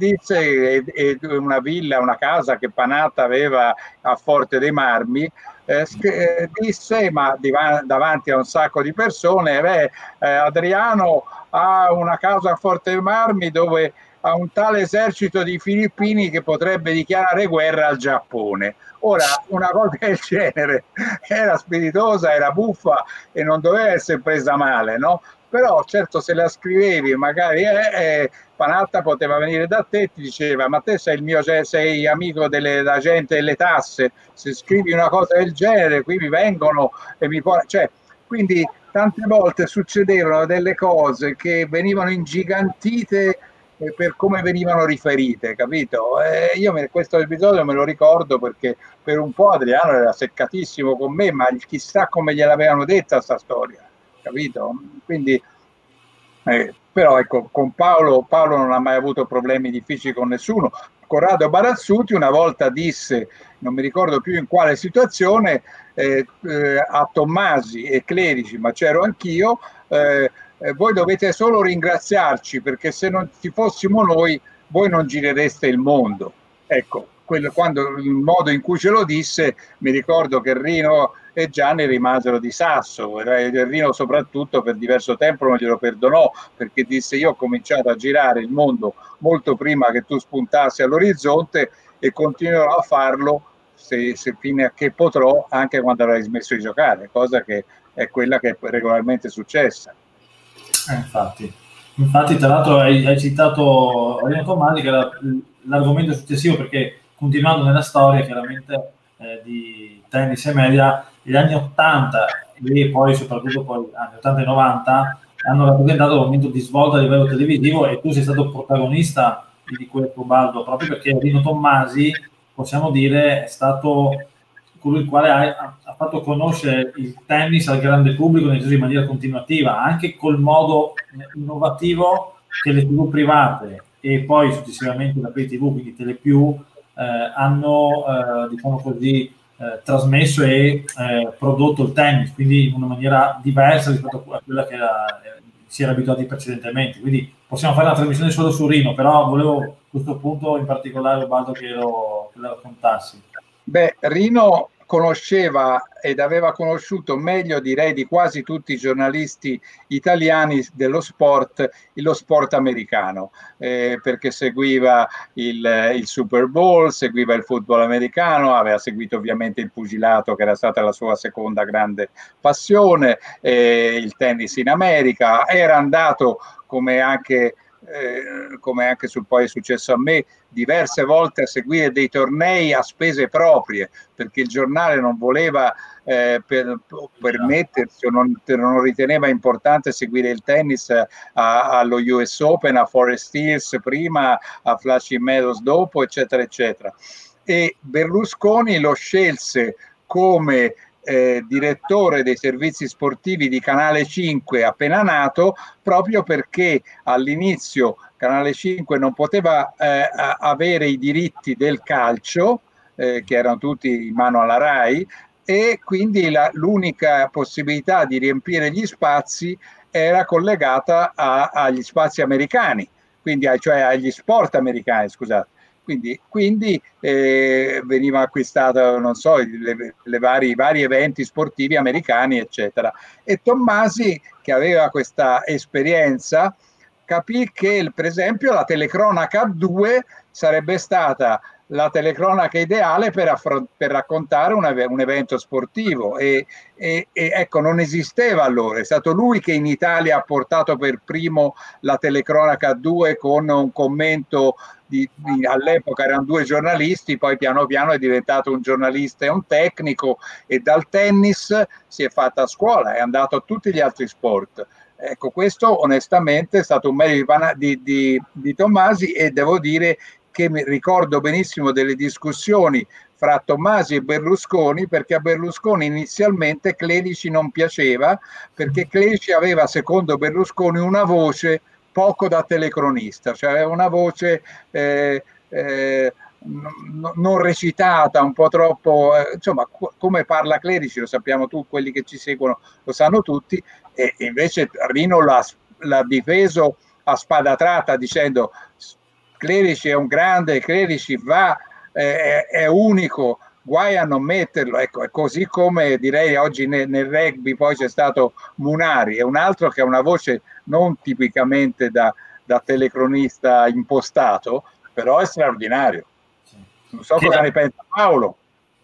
disse eh, una villa, una casa che Panatta aveva a Forte dei Marmi, eh, disse, ma davanti a un sacco di persone, beh, eh, Adriano ha una casa a Forte dei Marmi dove ha un tale esercito di filippini che potrebbe dichiarare guerra al Giappone. Ora, una cosa del genere era spiritosa, era buffa e non doveva essere presa male, no? Però certo, se la scrivevi magari eh, eh, Panatta poteva venire da te e ti diceva: ma te sei il mio, sei amico della gente delle tasse, se scrivi una cosa del genere qui mi vengono e mi portano, cioè, quindi tante volte succedevano delle cose che venivano ingigantite eh, per come venivano riferite, capito? Eh, io me, questo episodio me lo ricordo perché per un po' Adriano era seccatissimo con me, ma chissà come gliel'avevano detta sta storia, capito? Quindi eh, però ecco, con Paolo, Paolo non ha mai avuto problemi difficili con nessuno. Corrado Barazzuti una volta disse, non mi ricordo più in quale situazione, eh, eh, a Tommasi e Clerici, ma c'ero anch'io, eh, eh, voi dovete solo ringraziarci, perché se non ci fossimo noi, voi non girereste il mondo. Ecco, quello, quando, il modo in cui ce lo disse, mi ricordo che Rino e Gianni rimasero di sasso, e Rino soprattutto per diverso tempo non glielo perdonò, perché disse: io ho cominciato a girare il mondo molto prima che tu spuntassi all'orizzonte e continuerò a farlo se, se fino a che potrò, anche quando avrai smesso di giocare, cosa che è quella che è regolarmente successa. Eh, infatti. Infatti, tra l'altro, hai, hai citato Rino Tommasi, che era l'argomento successivo, perché continuando nella storia, chiaramente, eh, di tennis e media, gli anni ottanta e poi soprattutto poi anni ottanta e novanta hanno rappresentato un momento di svolta a livello televisivo, e tu sei stato protagonista di questo, Baldo, proprio perché Rino Tommasi, possiamo dire, è stato colui il quale ha, ha fatto conoscere il tennis al grande pubblico, nel senso in maniera continuativa, anche col modo innovativo che le tivù private e poi successivamente la pay tivù, quindi Telepiù, eh, hanno eh, diciamo così eh, trasmesso e eh, prodotto il tennis, quindi in una maniera diversa rispetto a quella che era, eh, si era abituati precedentemente. Quindi possiamo fare una trasmissione solo su Rino, però volevo a questo punto in particolare, Baldo, che lo, che lo raccontassi. Beh, Rino conosceva ed aveva conosciuto meglio, direi, di quasi tutti i giornalisti italiani dello sport, lo sport americano, eh, perché seguiva il, il Super Bowl, seguiva il football americano, aveva seguito ovviamente il pugilato, che era stata la sua seconda grande passione, eh, il tennis in America, era andato, come anche Eh, come anche sul poi è successo a me, diverse volte a seguire dei tornei a spese proprie, perché il giornale non voleva eh, per, permettersi o non, non riteneva importante seguire il tennis a, allo U S Open, a Forest Hills prima, a Flushing Meadows dopo, eccetera eccetera. E Berlusconi lo scelse come Eh, direttore dei servizi sportivi di Canale cinque appena nato, proprio perché all'inizio Canale cinque non poteva eh, avere i diritti del calcio, eh, che erano tutti in mano alla RAI, e quindi l'unica possibilità di riempire gli spazi era collegata a, agli spazi americani, quindi cioè agli sport americani, scusate. Quindi, quindi eh, veniva acquistata, non so, le, le vari, i vari eventi sportivi americani, eccetera. E Tommasi, che aveva questa esperienza, capì che, per esempio, la telecronaca due sarebbe stata la telecronaca ideale per, per raccontare un, un evento sportivo, e, e, e ecco, non esisteva allora. È stato lui che in Italia ha portato per primo la telecronaca due con un commento di, di, all'epoca erano due giornalisti, poi piano piano è diventato un giornalista e un tecnico, e dal tennis si è fatta a scuola, è andato a tutti gli altri sport. Ecco, questo onestamente è stato un merito di, di, di Tommasi, e devo dire che mi ricordo benissimo delle discussioni fra Tommasi e Berlusconi, perché a Berlusconi inizialmente Clerici non piaceva, perché Clerici aveva, secondo Berlusconi, una voce poco da telecronista, cioè aveva una voce eh, eh, non recitata, un po' troppo, eh, insomma, come parla Clerici lo sappiamo tu, quelli che ci seguono lo sanno tutti, e invece Rino l'ha difeso a spada tratta dicendo: Clerici è un grande, Clerici va, eh, è unico, guai a non metterlo. Ecco, è così come direi oggi nel, nel rugby poi c'è stato Munari, è un altro che ha una voce non tipicamente da, da telecronista impostato, però è straordinario. Non so che cosa ne pensa Paolo.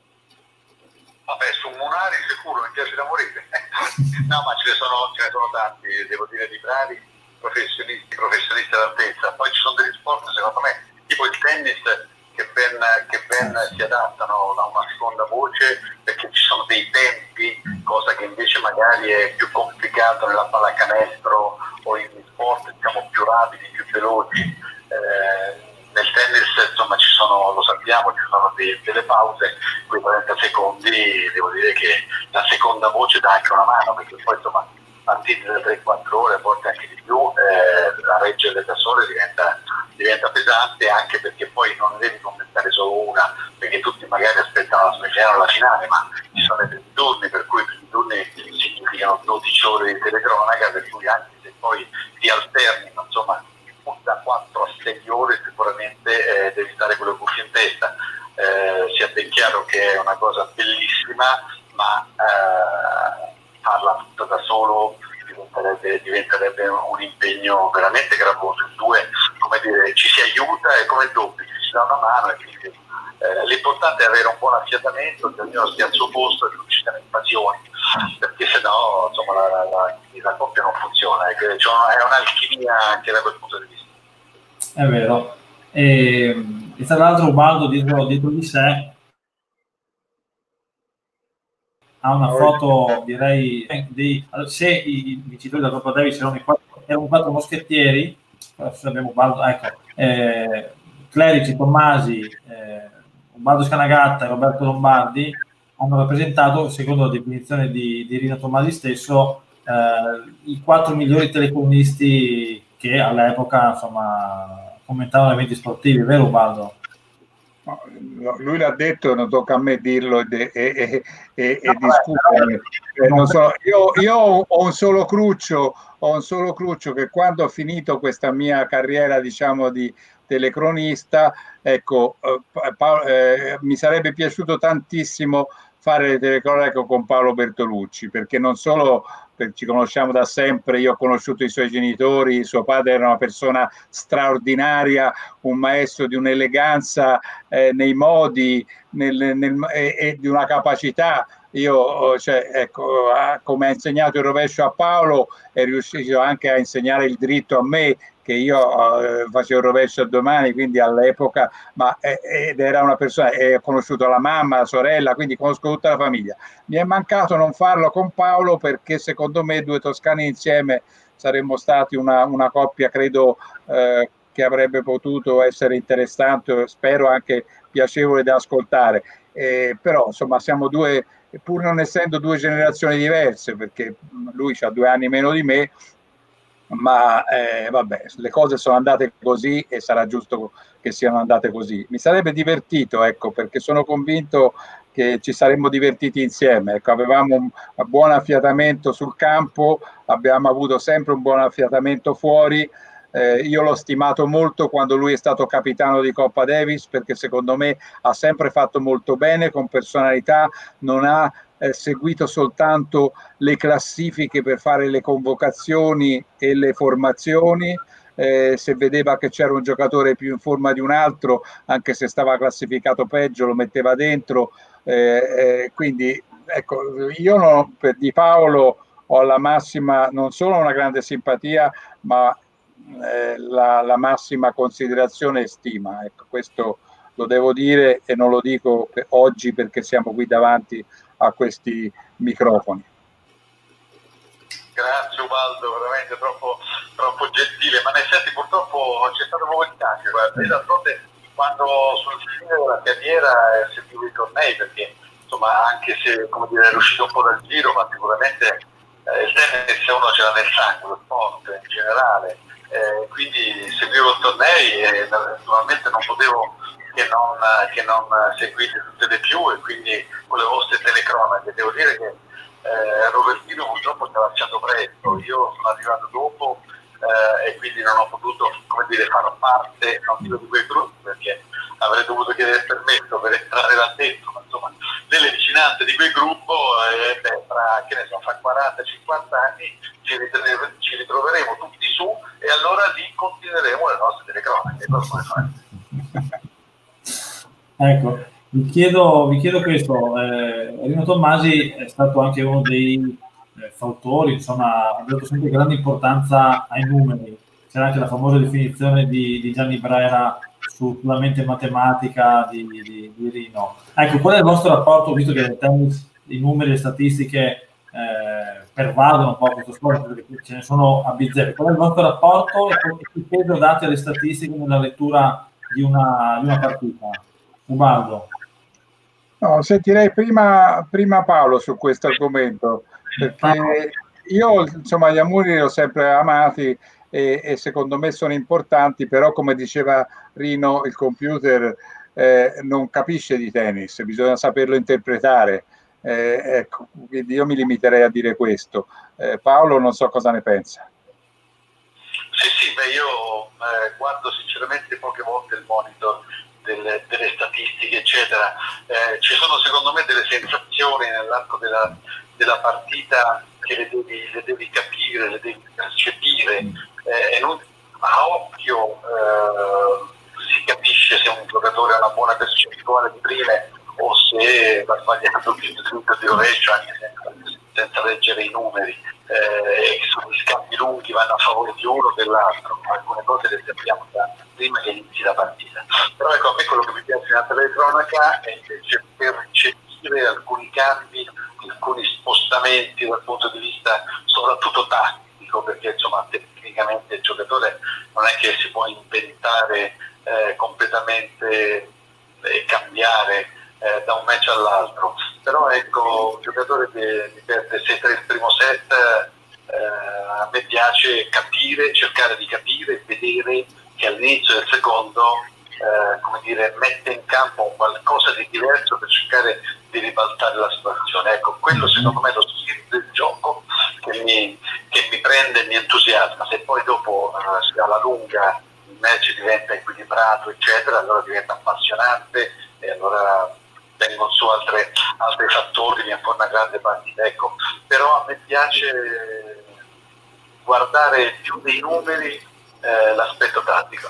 Vabbè, su Munari sicuro, mi piace da morire. No, ma ce ne sono, ce ne sono tanti, devo dire, di bravi professionisti, professionisti d'altezza. Poi ci sono degli sport, secondo me, tipo il tennis, che ben, che ben si adattano a una seconda voce, perché ci sono dei tempi, cosa che invece magari è più complicato nella pallacanestro o in sport, diciamo, più rapidi, più veloci. Eh, nel tennis, insomma, ci sono, lo sappiamo, ci sono dei, delle pause, quei quaranta secondi, devo dire che la seconda voce dà anche una mano, perché poi, insomma, partite da tre quattro ore, a volte anche di più, eh, la reggere da sole diventa, diventa pesante, anche perché poi non devi commentare solo una, perché tutti magari aspettano la semifinale o la finale, ma ci sono i primi turni, per cui i primi turni significano dodici ore di telecronaca, per cui anche se poi ti alterni, insomma, da quattro a sei ore sicuramente eh, devi stare con le cuffie in testa. Eh, sia ben chiaro che è una cosa bellissima, ma eh, farla tutta da solo diventerebbe, diventerebbe un impegno veramente gravoso. In due, come dire, ci si aiuta e come doppio ci si dà una mano, e quindi eh, l'importante è avere un buon affiatamento, che ognuno stia al suo posto e non ci siano invasioni, perché sennò insomma la, la, la, la coppia non funziona, è, che cioè, è un'alchimia anche da quel punto di vista. È vero. E, e tra l'altro Ubaldo dietro, dietro di sé ha una foto, direi, di, se i vincitori della Coppa Davis erano i quattro, erano quattro moschettieri, adesso abbiamo Ubaldo, ecco, eh, Clerici, Tommasi, eh, Ubaldo Scanagatta e Roberto Lombardi hanno rappresentato, secondo la definizione di, di Rino Tommasi stesso, eh, i quattro migliori telecronisti che all'epoca, insomma, commentavano eventi sportivi, vero Ubaldo? No, lui l'ha detto, non tocca a me dirlo e, e, e, e, e discutere. Eh, non so, io, io ho un solo cruccio, ho un solo cruccio che quando ho finito questa mia carriera, diciamo, di telecronista, ecco, eh, pa, eh, mi sarebbe piaciuto tantissimo fare le telecronache con Paolo Bertolucci, perché non solo ci conosciamo da sempre, io ho conosciuto i suoi genitori, suo padre era una persona straordinaria, un maestro di un'eleganza eh, nei modi nel, nel, e, e di una capacità. Io, cioè, ecco, come ha insegnato il rovescio a Paolo, è riuscito anche a insegnare il dritto a me, che io eh, facevo il rovescio a domani, quindi all'epoca, ma eh, ed era una persona, e ho conosciuto la mamma, la sorella, quindi conosco tutta la famiglia. Mi è mancato non farlo con Paolo, perché secondo me due toscani insieme saremmo stati una, una coppia, credo, eh, che avrebbe potuto essere interessante, spero anche piacevole da ascoltare. Eh, però insomma siamo due, pur non essendo due generazioni diverse, perché lui ha due anni meno di me, ma eh, vabbè, le cose sono andate così e sarà giusto che siano andate così. Mi sarebbe divertito, ecco, perché sono convinto che ci saremmo divertiti insieme. Ecco, avevamo un buon affiatamento sul campo, abbiamo avuto sempre un buon affiatamento fuori. Eh, io l'ho stimato molto quando lui è stato capitano di Coppa Davis, perché secondo me ha sempre fatto molto bene, con personalità, non ha eh, seguito soltanto le classifiche per fare le convocazioni e le formazioni. Eh, se vedeva che c'era un giocatore più in forma di un altro, anche se stava classificato peggio, lo metteva dentro. Eh, eh, quindi ecco, io no, per Di Paolo ho la massima, non solo una grande simpatia, ma eh, la, la massima considerazione e stima. Ecco, questo lo devo dire e non lo dico per oggi perché siamo qui davanti a questi microfoni. Grazie Ubaldo, veramente troppo, troppo gentile, ma nel senso purtroppo c'è stato proprio il cambio. Guarda, io d'altronde quando sul fine della carriera eh, seguivo i tornei, perché insomma anche se come dire è uscito un po' dal giro, ma sicuramente eh, il tennis uno ce l'ha nel sangue, lo sport in generale, eh, quindi seguivo i tornei e naturalmente non potevo che non, che non seguirli tutte le più, e quindi con le vostre telecronache devo dire che Eh, Robertino purtroppo ci ha lasciato presto, io sono arrivato dopo eh, e quindi non ho potuto, come dire, far parte non dico di quei gruppi, perché avrei dovuto chiedere il permesso per entrare là dentro, ma insomma nelle vicinanze di quel gruppo eh, beh, tra, che ne so, fra quaranta cinquanta anni ci, ritroveremo, ci ritroveremo tutti su e allora lì continueremo le nostre telecronache. Ecco, vi chiedo, vi chiedo questo, eh, Rino Tommasi è stato anche uno dei eh, fautori, insomma, ha dato sempre grande importanza ai numeri. C'era anche la famosa definizione di, di Gianni Brera sulla mente matematica di, di, di Rino. Ecco, qual è il vostro rapporto, visto che nel tennis i numeri e le statistiche eh, pervadono un po' questo sport, perché ce ne sono a bizzeffe. Qual è il vostro rapporto e che peso date alle statistiche nella lettura di una, di una partita? Ubaldo. No, sentirei prima, prima Paolo su questo argomento, perché io insomma gli Amuri li ho sempre amati e, e secondo me sono importanti, però come diceva Rino, il computer eh, non capisce di tennis, bisogna saperlo interpretare. Eh, ecco, quindi io mi limiterei a dire questo. Eh, Paolo non so cosa ne pensa. Sì, sì, beh, io eh, guardo sinceramente poche volte il monitor delle, delle statistiche, eccetera. Eh, ci sono secondo me delle sensazioni nell'arco della, della partita che le devi, le devi capire, le devi percepire. Eh, e non, a occhio eh, si capisce se un giocatore ha una buona percentuale di prime o se va sbagliando più di tutto di rovescio, anche senza, senza leggere i numeri. Eh, e sono gli scambi lunghi, vanno a favore di uno o dell'altro, alcune cose le sappiamo da prima che inizi la partita. Però ecco, a me quello che mi piace nella telecronaca è invece percepire alcuni cambi, alcuni spostamenti dal punto di vista soprattutto tattico, perché insomma tecnicamente il giocatore non è che si può inventare eh, completamente e cambiare Eh, da un match all'altro, però ecco, un giocatore che mi perde sei tre il primo set, eh, a me piace capire, cercare di capire, vedere che all'inizio del secondo eh, come dire, mette in campo qualcosa di diverso per cercare di ribaltare la situazione. Ecco, quello secondo me è lo spirito del gioco che mi, che mi prende e mi entusiasma. Se poi dopo eh, alla lunga il match diventa equilibrato, eccetera, allora diventa appassionante e allora vengono su altre, altri fattori, mi fa una grande partita. Ecco, però a me piace guardare più dei numeri eh, l'aspetto tattico.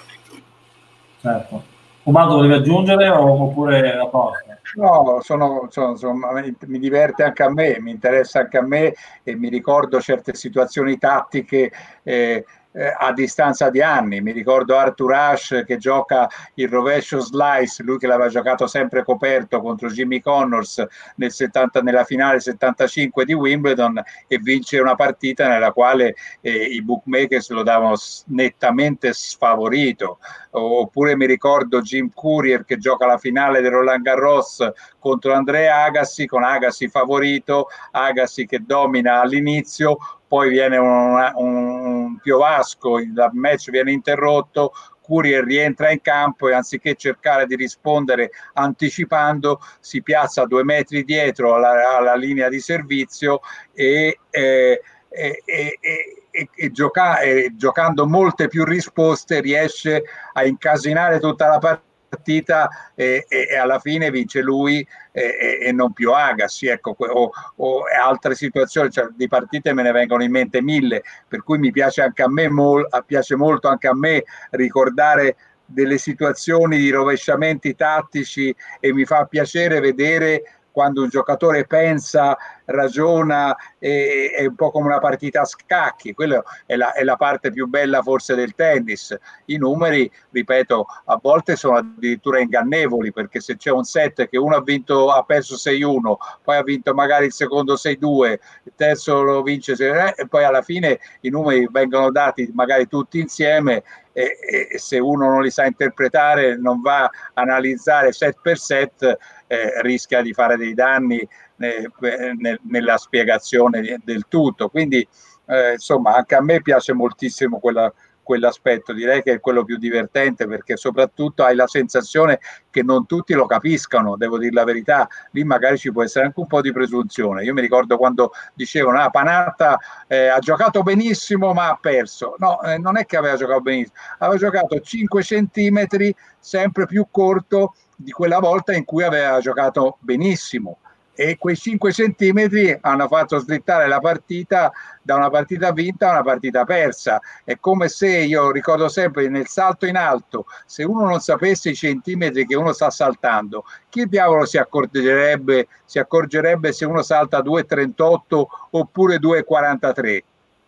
Certo. Ubaldo, volevi aggiungere o, oppure a posto? No, sono, sono, insomma, mi diverte anche a me, mi interessa anche a me e mi ricordo certe situazioni tattiche eh, eh, a distanza di anni. Mi ricordo Arthur Ashe che gioca il rovescio slice, lui che l'aveva giocato sempre coperto contro Jimmy Connors nel settanta, nella finale settantacinque di Wimbledon, e vince una partita nella quale eh, i bookmakers lo davano nettamente sfavorito. Oppure mi ricordo Jim Courier che gioca la finale del Roland Garros contro Andrea Agassi, con Agassi favorito, Agassi che domina all'inizio, poi viene un, un piovasco, il match viene interrotto, Courier rientra in campo e anziché cercare di rispondere anticipando si piazza due metri dietro alla, alla linea di servizio e, eh, e, e, e, e, gioca, e giocando molte più risposte riesce a incasinare tutta la partita e, e, e alla fine vince lui e, e non più Agassi, ecco, o, o altre situazioni, cioè, di partite me ne vengono in mente mille, per cui mi piace anche a me mol, piace molto anche a me ricordare delle situazioni di rovesciamenti tattici e mi fa piacere vedere quando un giocatore pensa, ragiona, è, è un po' come una partita a scacchi. Quella è la, è la parte più bella forse del tennis. I numeri, ripeto, a volte sono addirittura ingannevoli, perché se c'è un set che uno ha vinto, ha perso sei uno, poi ha vinto magari il secondo sei due, il terzo lo vince e poi alla fine i numeri vengono dati magari tutti insieme e, e se uno non li sa interpretare, non va a analizzare set per set, eh, rischia di fare dei danni eh, nel, nella spiegazione del tutto. Quindi eh, insomma anche a me piace moltissimo quella, quell'aspetto, direi che è quello più divertente, perché soprattutto hai la sensazione che non tutti lo capiscano, devo dire la verità, lì magari ci può essere anche un po' di presunzione. Io mi ricordo quando dicevano ah, Panatta eh, ha giocato benissimo ma ha perso. No, eh, non è che aveva giocato benissimo, aveva giocato cinque centimetri sempre più corto di quella volta in cui aveva giocato benissimo, e quei cinque centimetri hanno fatto slittare la partita da una partita vinta a una partita persa. È come se, io ricordo sempre nel salto in alto, se uno non sapesse i centimetri che uno sta saltando, chi diavolo si accorgerebbe, si accorgerebbe se uno salta due virgola trentotto oppure due virgola quarantatré?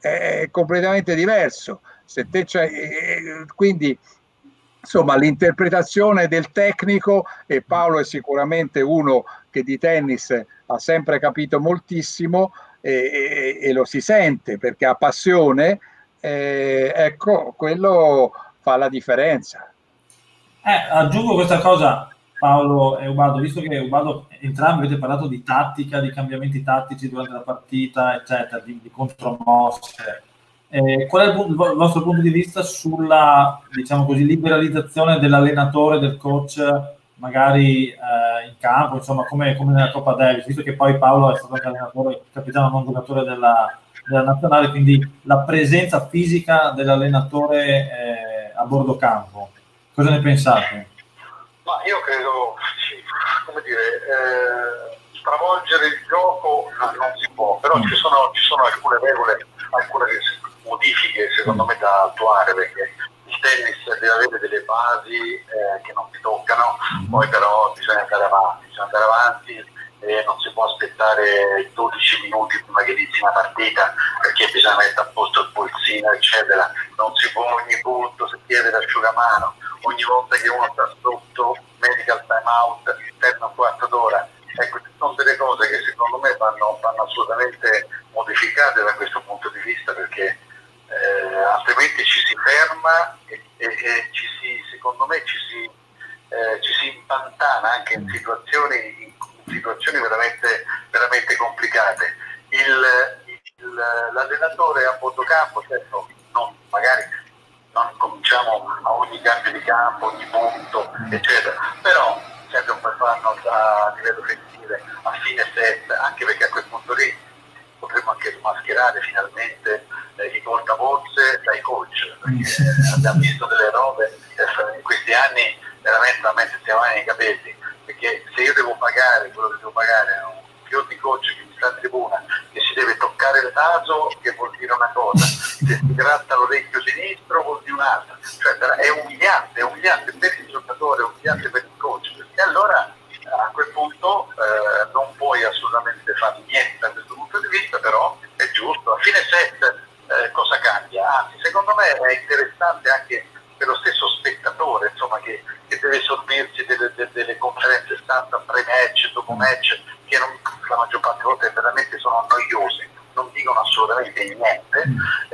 È completamente diverso. Se te c'è, quindi insomma l'interpretazione del tecnico, e Paolo è sicuramente uno che di tennis ha sempre capito moltissimo e, e, e lo si sente perché ha passione, eh, ecco, quello fa la differenza. Eh, aggiungo questa cosa, Paolo e Ubaldo, visto che Ubaldo, entrambi avete parlato di tattica, di cambiamenti tattici durante la partita, eccetera, di, di contromosse. Eh, qual è il, il vostro punto di vista sulla, diciamo così, liberalizzazione dell'allenatore, del coach, magari eh, in campo, insomma, come, come nella Coppa Davis, visto che poi Paolo è stato anche allenatore, capitano non giocatore della, della nazionale, quindi la presenza fisica dell'allenatore eh, a bordo campo. Cosa ne pensate? Ma io credo, sì, come dire, eh, stravolgere il gioco no, non si può, però mm. ci, sono, ci sono alcune regole, alcune modifiche secondo me da attuare, perché il tennis deve avere delle basi eh, che non si toccano, poi però bisogna andare avanti, bisogna andare avanti e non si può aspettare dodici minuti prima che inizi una partita, perché bisogna mettere a posto il pulsino, eccetera. Non si può ogni punto se chiede l'asciugamano, ogni volta che uno sta sotto, medical time out, interno un quarto d'ora. Ecco, sono delle cose che secondo me vanno, vanno assolutamente modificate da questo punto di vista, perché eh, altrimenti ci si ferma e, e, e ci si, secondo me ci si, eh, ci si impantana anche in situazioni, in, in situazioni veramente, veramente complicate. Il, il, l'allenatore a bordo campo, certo, non, magari non cominciamo a ogni cambio di campo, ogni punto, eccetera, però sempre un po' fanno a livello femminile a fine set, anche perché a quel punto lì potremmo anche smascherare finalmente eh, i portaborse dai coach, perché abbiamo visto delle robe eh, in questi anni veramente a mettersi la mano nei capelli, perché se io devo pagare quello che devo pagare a un fior di coach che mi sta in tribuna, che si deve toccare il naso, che vuol dire una cosa, se si gratta l'orecchio sinistro vuol dire un'altra, cioè è umiliante, è umiliante per il giocatore, è umiliante per il coach, e allora a quel punto eh, non puoi assolutamente fare niente da questo punto di vista, però è giusto. A fine set eh, cosa cambia? Anzi, secondo me è interessante anche per lo stesso spettatore, insomma, che, che deve sorbirsi delle, delle, delle conferenze stampa pre-match, dopo match, che non, la maggior parte delle volte veramente sono noiose, non dicono assolutamente niente,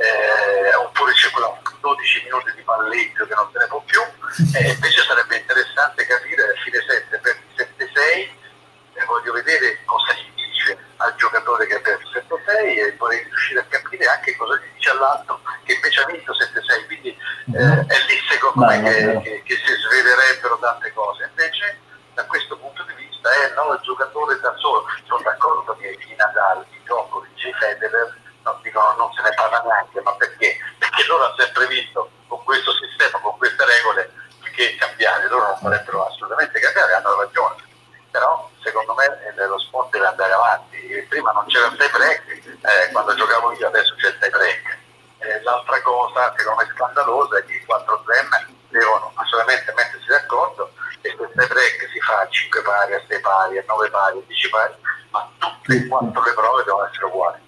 eh, oppure c'è quella dodici minuti di palleggio che non se ne può più, e invece sarebbe interessante capire a fine sette per sette sei, e voglio vedere cosa gli dice al giocatore che ha perso sette sei e vorrei riuscire a capire anche cosa gli dice all'altro che invece ha vinto sette sei, quindi eh, è lì secondo me che, che, che si svelerebbero tante cose. Invece da questo punto di vista è no, il giocatore da solo. Sono d'accordo che di Nadal, di Djokovic, di Federer no, dicono, non se ne parla neanche, ma perché? Perché loro hanno sempre visto con questo sistema, con queste regole, perché cambiare, loro non vorrebbero assolutamente cambiare, hanno ragione, però secondo me eh, lo sport deve andare avanti. Prima non c'era il tie break, eh, quando giocavo io adesso c'è il tie break. Eh, l'altra cosa che non è scandalosa è che i quattro slam devono assolutamente mettersi d'accordo e se il tie break si fa a cinque pari, a sei pari, a nove pari, a dieci pari, ma tutte e quattro le prove devono essere uguali.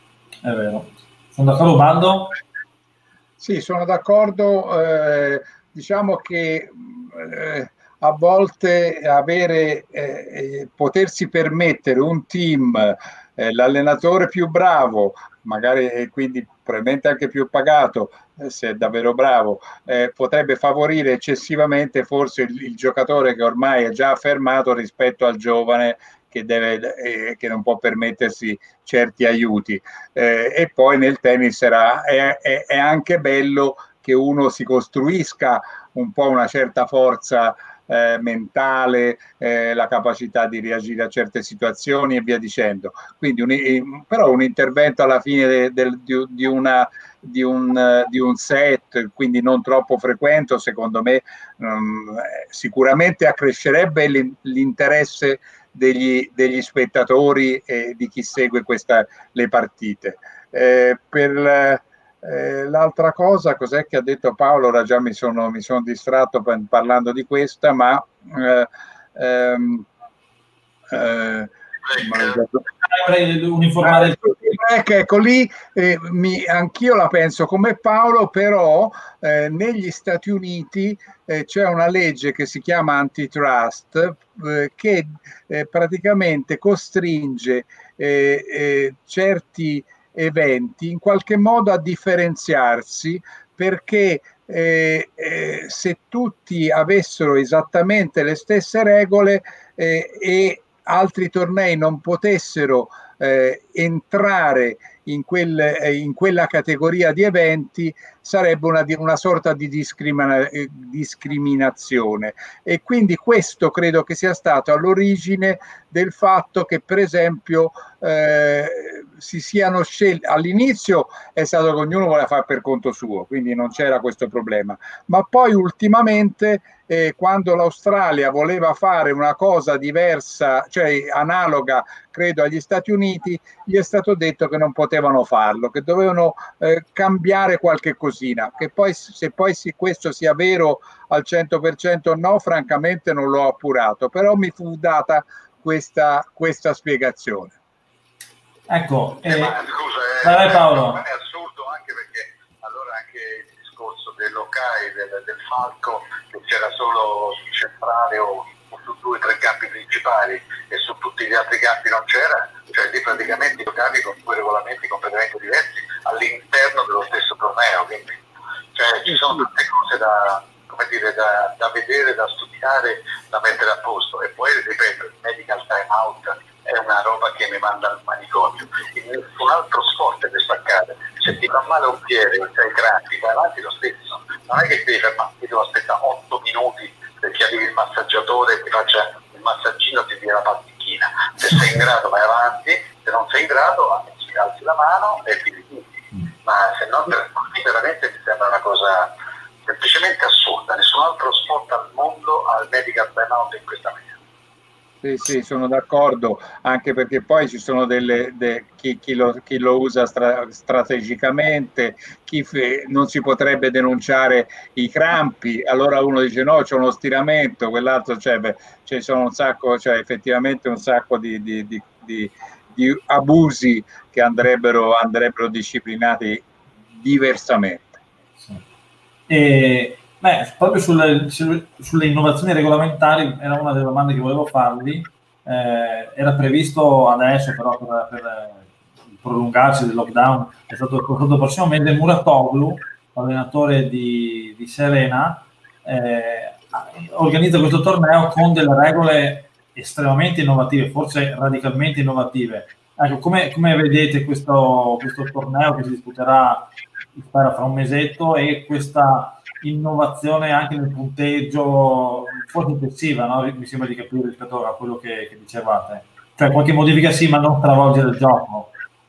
È vero. Sono d'accordo, Bando? Sì, sono d'accordo. Eh, diciamo che eh, a volte avere, eh, potersi permettere un team, eh, l'allenatore più bravo, magari e quindi probabilmente anche più pagato, eh, se è davvero bravo, eh, potrebbe favorire eccessivamente forse il, il giocatore che ormai è già affermato rispetto al giovane che, deve, eh, che non può permettersi certi aiuti. Eh, e poi nel tennis era, è, è, è anche bello che uno si costruisca un po' una certa forza eh, mentale, eh, la capacità di reagire a certe situazioni e via dicendo. Quindi un, però un intervento alla fine de, de, di, di, una, di, un, di un set, quindi non troppo frequente, secondo me um, sicuramente accrescerebbe l'interesse degli, degli spettatori e di chi segue questa, le partite. Eh, per eh, l'altra cosa, cos'è che ha detto Paolo? Ora già mi sono, mi sono distratto parlando di questa, ma eh, ehm, eh, uniformare il ecco, ecco lì eh, anch'io la penso come Paolo, però eh, negli Stati Uniti eh, c'è una legge che si chiama antitrust eh, che eh, praticamente costringe eh, eh, certi eventi in qualche modo a differenziarsi, perché eh, eh, se tutti avessero esattamente le stesse regole eh, e altri tornei non potessero eh, entrare in, quel, in quella categoria di eventi sarebbe una, una sorta di discrimina, discriminazione, e quindi questo credo che sia stato all'origine del fatto che per esempio eh, si siano scelti, all'inizio è stato che ognuno voleva fare per conto suo, quindi non c'era questo problema, ma poi ultimamente eh, quando l'Australia voleva fare una cosa diversa, cioè analoga credo agli Stati Uniti, gli è stato detto che non potevano farlo, che dovevano eh, cambiare qualche cosina, che poi se poi si, questo sia vero al cento per cento o no, francamente non l'ho appurato, però mi fu data questa, questa spiegazione. Ecco, eh, eh, ma scusa, vai, eh, Paolo. è assurdo anche perché allora anche il discorso dell'O C A I, del, del Falco, che c'era solo sul centrale o, o su due o tre campi principali e su tutti gli altri campi non c'era, cioè lì praticamente i campi con due regolamenti completamente diversi all'interno dello stesso torneo, quindi cioè, ci sono tante cose da, come dire, da, da vedere, da studiare, da mettere a posto, e poi ripeto, il medical time out è una roba che mi manda al manicomio. In nessun altro sport deve staccare. Se ti fa male un piede o sei crampi, vai avanti lo stesso. Non è che devi fermarti, devo aspettare otto minuti perché arrivi il massaggiatore e ti faccia il massaggino, ti dia la pasticchina. Se sei in grado vai avanti, se non sei in grado ci alzi la mano e ti rifiuti. Ma se non te ne veramente mi sembra una cosa semplicemente assurda. Nessun altro sport al mondo ha il medical time out in questa maniera. Sì, sì, sono d'accordo, anche perché poi ci sono delle, de, chi, chi, lo, chi lo usa stra, strategicamente, chi fe, non si potrebbe denunciare i crampi, allora uno dice no, c'è uno stiramento, quell'altro c'è, beh, ci sono un sacco, cioè effettivamente un sacco di, di, di, di, di abusi che andrebbero, andrebbero disciplinati diversamente. Sì. E... Beh, proprio sulle, sulle innovazioni regolamentari era una delle domande che volevo farvi. Eh, era previsto adesso, però per, per il prolungarsi del lockdown è stato il prossimo mese. Muratoglu, allenatore di, di Serena, eh, organizza questo torneo con delle regole estremamente innovative, forse radicalmente innovative. Ecco, come, come vedete questo, questo torneo che si disputerà spero fra un mesetto, e questa innovazione anche nel punteggio forse eccessiva, no? Mi sembra di capire rispetto a quello che, che dicevate, cioè qualche modifica sì, ma non stravolgere il gioco.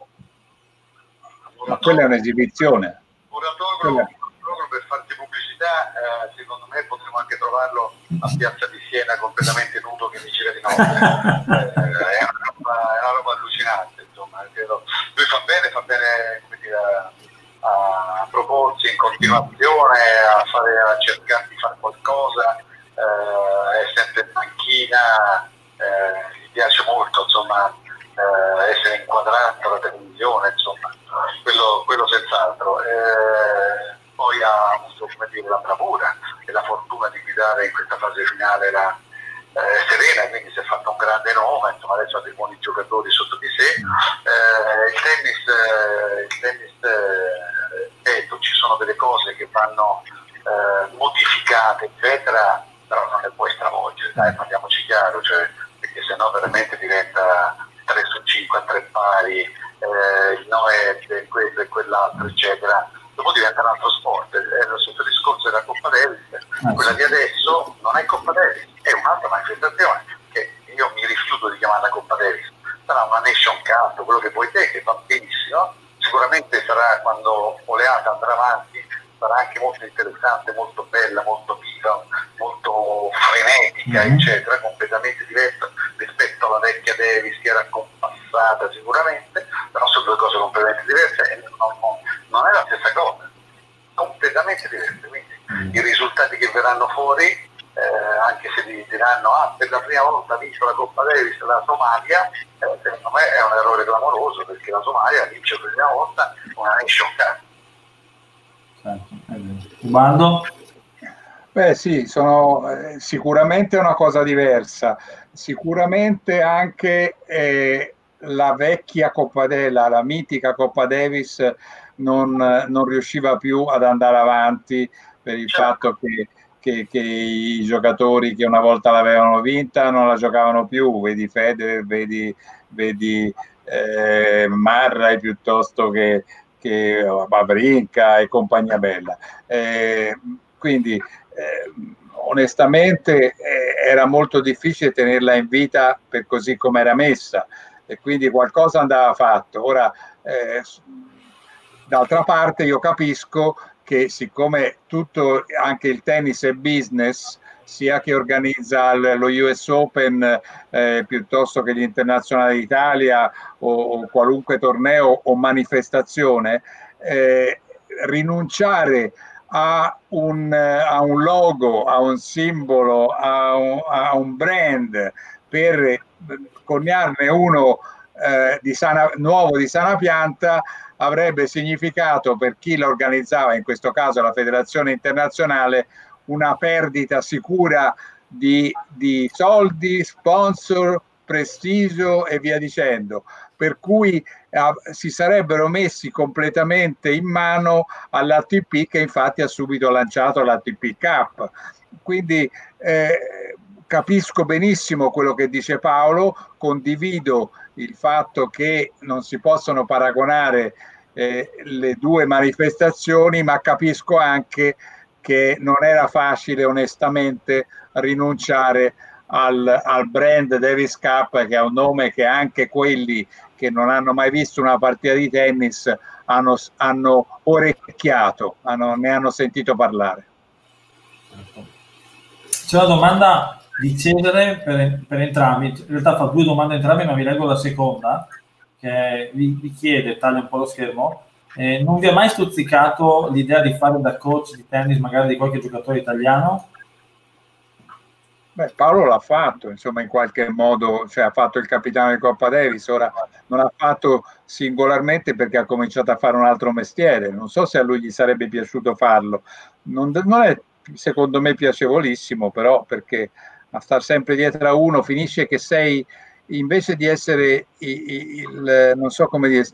Ma quella è un'esibizione. Muratoglu, per farti pubblicità, eh, secondo me potremmo anche trovarlo a Piazza di Siena completamente nudo che mi gira di notte. eh, è, una roba, è una roba allucinante, insomma. Lui fa bene, fa bene, come dire, a proporsi in continuazione, a, fare, a cercare di fare qualcosa, eh, è sempre in panchina, eh, mi piace molto, insomma, eh, essere inquadrato alla televisione, insomma, quello, quello senz'altro. Eh, poi ha avuto, come dire, la bravura e la fortuna di guidare in questa fase finale la eh, Serena, quindi si è fatto un grande nome, insomma, adesso ha dei buoni giocatori sotto di sé. Eh, il tennis, eh, il tennis eh, ci sono delle cose che vanno eh, modificate, eccetera, però non le puoi stravolgere, dai, parliamoci chiaro, cioè, perché sennò veramente diventa tre su cinque a tre pari, eh, il no è questo e quell'altro, eccetera. Dopo diventa un altro sport. È lo stesso discorso della Coppa Davis, quella di adesso non è Coppa Davis, è un'altra manifestazione che io mi rifiuto di chiamarla Coppa Davis, sarà una Nation Cup, quello che vuoi te, che va benissimo, sicuramente sarà, quando Oleata andrà avanti, sarà anche molto interessante, molto bella, molto viva, molto frenetica, mm-hmm. eccetera, completamente diversa rispetto alla vecchia Davis che era compassata sicuramente, però sono due cose completamente diverse e non, non, non è la stessa cosa, completamente diverse, quindi mm-hmm. i risultati che verranno fuori, eh, anche se vi diranno ah, per la prima volta ha vinto la Coppa Davis la Somalia, eh, secondo me è un errore clamoroso, perché la Somalia vince per la prima volta una Nation Cup. Ubando? Beh sì, sono eh, sicuramente una cosa diversa, sicuramente anche eh, la vecchia Coppa Della, la mitica Coppa Davis non, non riusciva più ad andare avanti per il fatto che, che, che i giocatori che una volta l'avevano vinta non la giocavano più, vedi Federer, vedi, vedi eh, Murray piuttosto che, che Wawrinka e compagnia bella. Eh, quindi eh, onestamente eh, era molto difficile tenerla in vita per così come era messa, e quindi qualcosa andava fatto. Ora, eh, d'altra parte io capisco che siccome tutto, anche il tennis è business, sia che organizza lo U S Open eh, piuttosto che gli internazionali d'Italia o, o qualunque torneo o manifestazione, eh, rinunciare a un, a un logo, a un simbolo, a un, a un brand per coniarne uno eh, di sana, nuovo di sana pianta, avrebbe significato per chi lo organizzava, in questo caso la Federazione Internazionale, una perdita sicura di, di soldi, sponsor, prestigio e via dicendo, per cui eh, si sarebbero messi completamente in mano all'A T P, che infatti ha subito lanciato l'A T P Cup. Quindi eh, capisco benissimo quello che dice Paolo, condivido il fatto che non si possono paragonare eh, le due manifestazioni, ma capisco anche che non era facile onestamente rinunciare al, al brand Davis Cup, che è un nome che anche quelli che non hanno mai visto una partita di tennis hanno, hanno orecchiato, hanno, ne hanno sentito parlare. C'è una domanda di Cesare per, per entrambi, in realtà fa due domande entrambi, ma vi leggo la seconda, che vi, vi chiede, taglio un po' lo schermo, eh, non vi ha mai stuzzicato l'idea di fare da coach di tennis magari di qualche giocatore italiano? Beh, Paolo l'ha fatto, insomma, in qualche modo, cioè ha fatto il capitano di Coppa Davis, ora non l'ha fatto singolarmente perché ha cominciato a fare un altro mestiere, non so se a lui gli sarebbe piaciuto farlo, non, non è secondo me piacevolissimo, però perché a star sempre dietro a uno finisce che sei, invece di essere il, il non so come dire,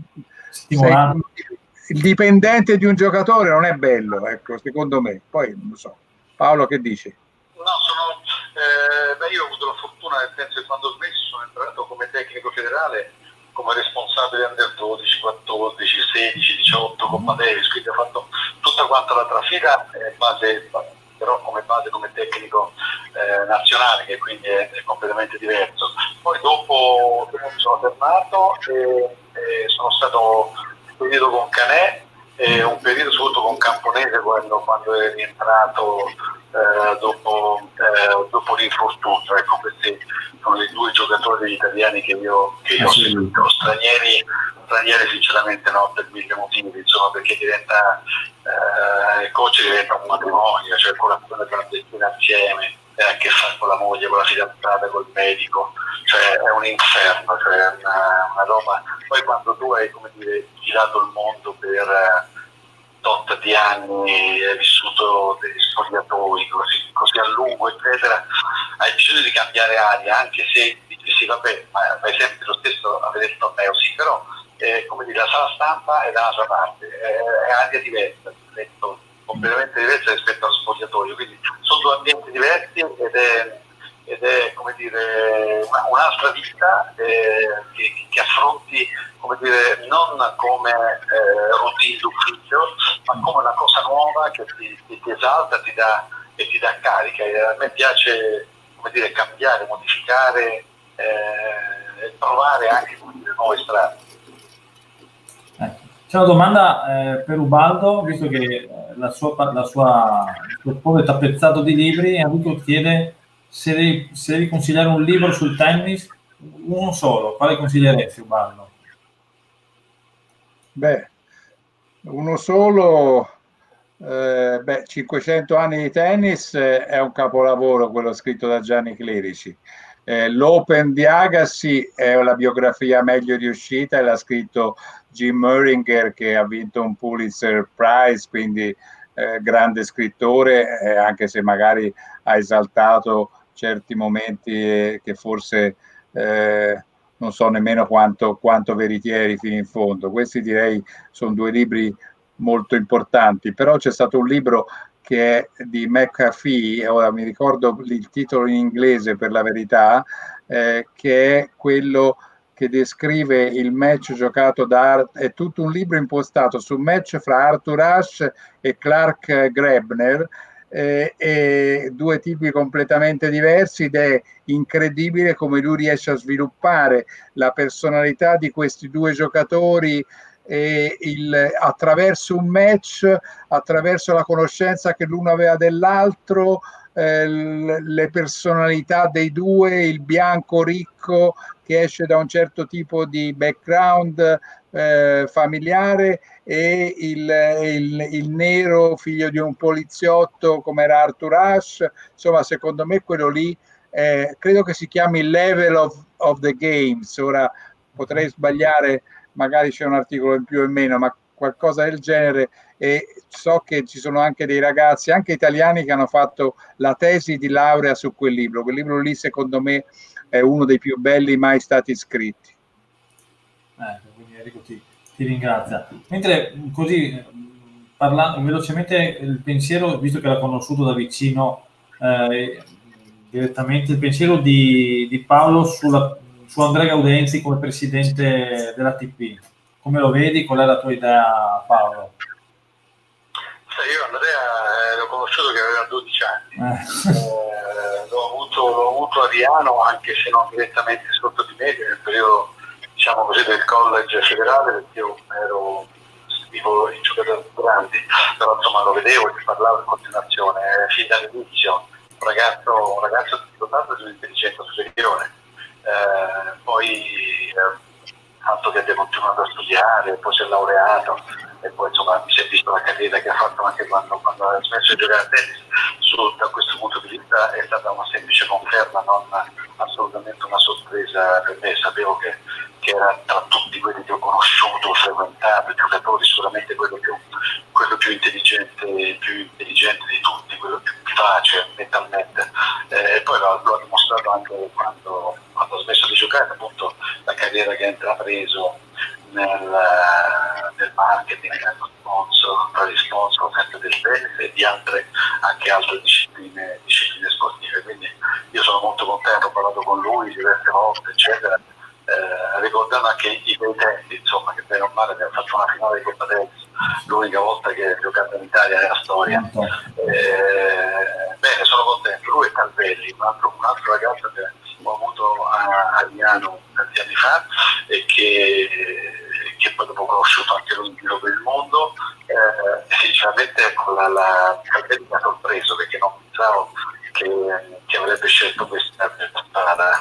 sei il dipendente di un giocatore, non è bello, ecco, secondo me. Poi non so. Paolo, che dici? No, sono, eh, beh, io ho avuto la fortuna, nel senso che quando ho smesso sono entrato come tecnico federale, come responsabile under dodici, quattordici, sedici, diciotto Coppa Davis, quindi ho fatto tutta quanta la trafila, eh, base, però come base come tecnico eh, nazionale, che quindi è, è completamente diverso. Poi dopo, dopo mi sono fermato e, e sono stato un periodo con Canè e un periodo soprattutto con Camponese quando, quando è rientrato eh, dopo, eh, dopo l'infortunio. Ecco, questi sono i due giocatori italiani che io, che io ho seguito. Stranieri, stranieri sinceramente no, per mille motivi, insomma, perché diventa eh, il coach diventa un matrimonio, cioè colazione clandestina assieme, e ha a che fare con la moglie, con la fidanzata, col medico, cioè è un inferno, cioè una, una roba. Poi quando tu hai, come dire, girato il mondo per eh, tot di anni, hai vissuto degli spogliatoi così, così a lungo, eccetera, hai bisogno di cambiare aria, anche se dici vabbè, ma fai sempre lo stesso, avete detto torneo, sì, però eh, come dire, la sala stampa è dall'altra parte, è, è aria diversa, detto, completamente diversa rispetto allo spogliatoio, quindi sono due ambienti diversi ed è, ed è come dire, una, un'altra vita eh, che, che affronti, come dire, non come eh, routine d'ufficio, ma come una cosa nuova che ti, ti, ti esalta, ti dà, e ti dà carica. E a me piace, come dire, cambiare, modificare eh, e trovare anche, come dire, nuove strade. C'è una domanda eh, per Ubaldo, visto che eh, la sua, la sua, il suo povero tappezzato di libri, Enrico chiede se devi, se devi consigliare un libro sul tennis, uno solo, quale consiglieresti, Ubaldo? Beh, uno solo, eh, beh, cinquecento anni di tennis eh, è un capolavoro, quello scritto da Gianni Clerici. Eh, L'Open di Agassi è la biografia meglio riuscita e l'ha scritto Jim Muringer, che ha vinto un Pulitzer Prize, quindi eh, grande scrittore, eh, anche se magari ha esaltato certi momenti eh, che forse eh, non so nemmeno quanto, quanto veritieri fino in fondo. Questi direi sono due libri molto importanti, però c'è stato un libro che è di McAfee, ora mi ricordo il titolo in inglese per la verità, eh, che è quello che descrive il match giocato da Art, è tutto un libro impostato sul match fra Arthur Ashe e Clark Grebner, eh, e due tipi completamente diversi, ed è incredibile come lui riesce a sviluppare la personalità di questi due giocatori e il, attraverso un match, attraverso la conoscenza che l'uno aveva dell'altro, eh, le personalità dei due, il bianco ricco che esce da un certo tipo di background eh, familiare e il, il, il nero figlio di un poliziotto come era Arthur Ashe. Insomma, secondo me quello lì eh, credo che si chiami Level of, of the Games. Ora potrei sbagliare, magari c'è un articolo in più o in meno, ma qualcosa del genere, e so che ci sono anche dei ragazzi, anche italiani, che hanno fatto la tesi di laurea su quel libro. Quel libro lì secondo me è uno dei più belli mai stati scritti. Ecco, quindi Enrico ti, ti ringrazia. Mentre così, parlando velocemente, il pensiero, visto che l'ha conosciuto da vicino eh, direttamente, il pensiero di, di Paolo sulla, su Andrea Gaudenzi come presidente della T P, come lo vedi? Qual è la tua idea, Paolo? Sì, io Andrea eh, l'ho conosciuto che aveva dodici anni, eh. Eh, l'ho, avuto, l'ho avuto a Riano, anche se non direttamente sotto di me, nel periodo, diciamo così, del college federale, perché io ero vivo in giocatori grandi, però insomma lo vedevo e parlavo in continuazione, eh, fin dall'inizio, un ragazzo, un ragazzo dotato di un'intelligenza superiore, eh, poi eh, tanto che abbia continuato a studiare, poi si è laureato e poi insomma si è visto la carriera che ha fatto anche quando, quando ha smesso di giocare a tennis. Su, da questo punto di vista è stata una semplice conferma, non assolutamente una sorpresa per me. Sapevo che, che era tra tutti quelli che ho conosciuto, frequentato, i giocatori, sicuramente quello più, quello più intelligente, più intelligente di tutti, quello più vivace mentalmente, eh, e poi lo, lo ha dimostrato anche quando, quando ha smesso di giocare, appunto la carriera che ha intrapreso nel, nel marketing, nello sponsor, tra gli sponsor sempre del tennis e di altre, anche altre discipline, discipline sportive. Quindi io sono molto contento, ho parlato con lui diverse volte, eccetera, eh, ricordando anche i bei tempi, insomma, che bene o male abbiamo fatto una finale di Coppa Davis, l'unica volta che ha giocato in Italia nella storia. Eh, bene, sono contento. Lui è Calvelli, un altro, un altro ragazzo che ho avuto a, a Milano tanti anni fa e che, che poi dopo ho conosciuto anche lui in giro per il mondo. Eh, sinceramente ecco, la, la Calvelli mi ha sorpreso, perché non pensavo che, che avrebbe scelto questa strada.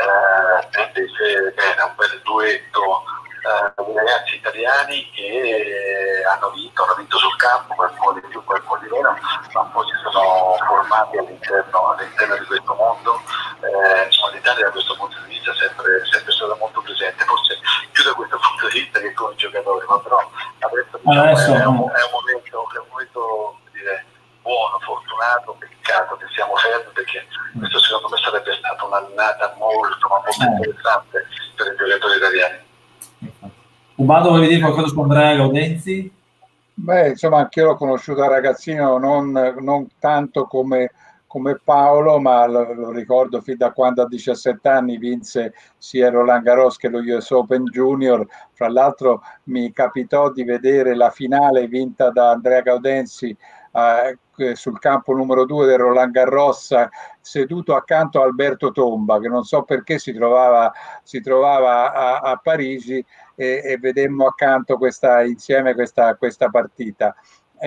Eh, invece bene, un bel duetto eh, di ragazzi italiani che hanno vinto, hanno vinto sul campo, qualcuno di più, qualcuno di meno, ma poi si sono formati all'interno, all'interno di questo mondo. Eh, insomma, l'Italia da questo punto di vista è sempre, sempre stata molto presente, forse più da questo punto di vista che come giocatore, ma però adesso, diciamo, adesso è, un, è un momento, è un momento dire, buono, fortunato, peccato che siamo fermi, perché questo secondo me sarebbe stata un'annata molto, ma molto interessante per i giocatori italiani. Ubando, volevi dire qualcosa su Andrea Gaudenzi? Beh, insomma, anch'io l'ho conosciuto da ragazzino, non, non tanto come, come Paolo, ma lo, lo ricordo fin da quando a diciassette anni vinse sia Roland Garros che lo U S Open Junior. Fra l'altro mi capitò di vedere la finale vinta da Andrea Gaudenzi eh, sul campo numero due del Roland Garros, seduto accanto a Alberto Tomba, che non so perché si trovava, si trovava a, a Parigi, e, e vedemmo accanto questa, insieme questa, questa partita. E,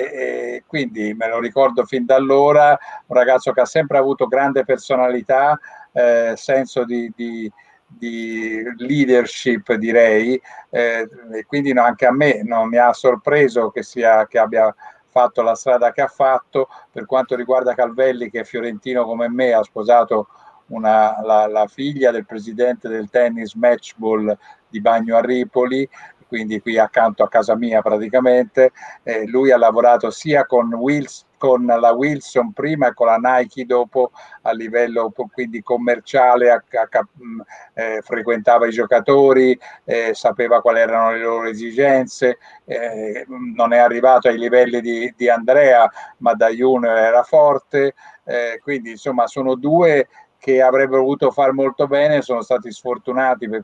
e quindi me lo ricordo fin da allora, un ragazzo che ha sempre avuto grande personalità, eh, senso di, di, di leadership, direi, eh, e quindi no, anche a me non mi ha sorpreso che, sia, che abbia fatto la strada che ha fatto. Per quanto riguarda Calvelli, che è fiorentino come me, ha sposato una, la, la figlia del presidente del tennis Matchball di Bagno a Ripoli, quindi qui accanto a casa mia praticamente. Eh, lui ha lavorato sia con, Wills, con la Wilson prima e con la Nike dopo, a livello quindi commerciale, a, a, eh, frequentava i giocatori, eh, sapeva quali erano le loro esigenze, eh, non è arrivato ai livelli di, di Andrea, ma da junior era forte, eh, quindi insomma sono due che avrebbero voluto far molto bene, sono stati sfortunati perché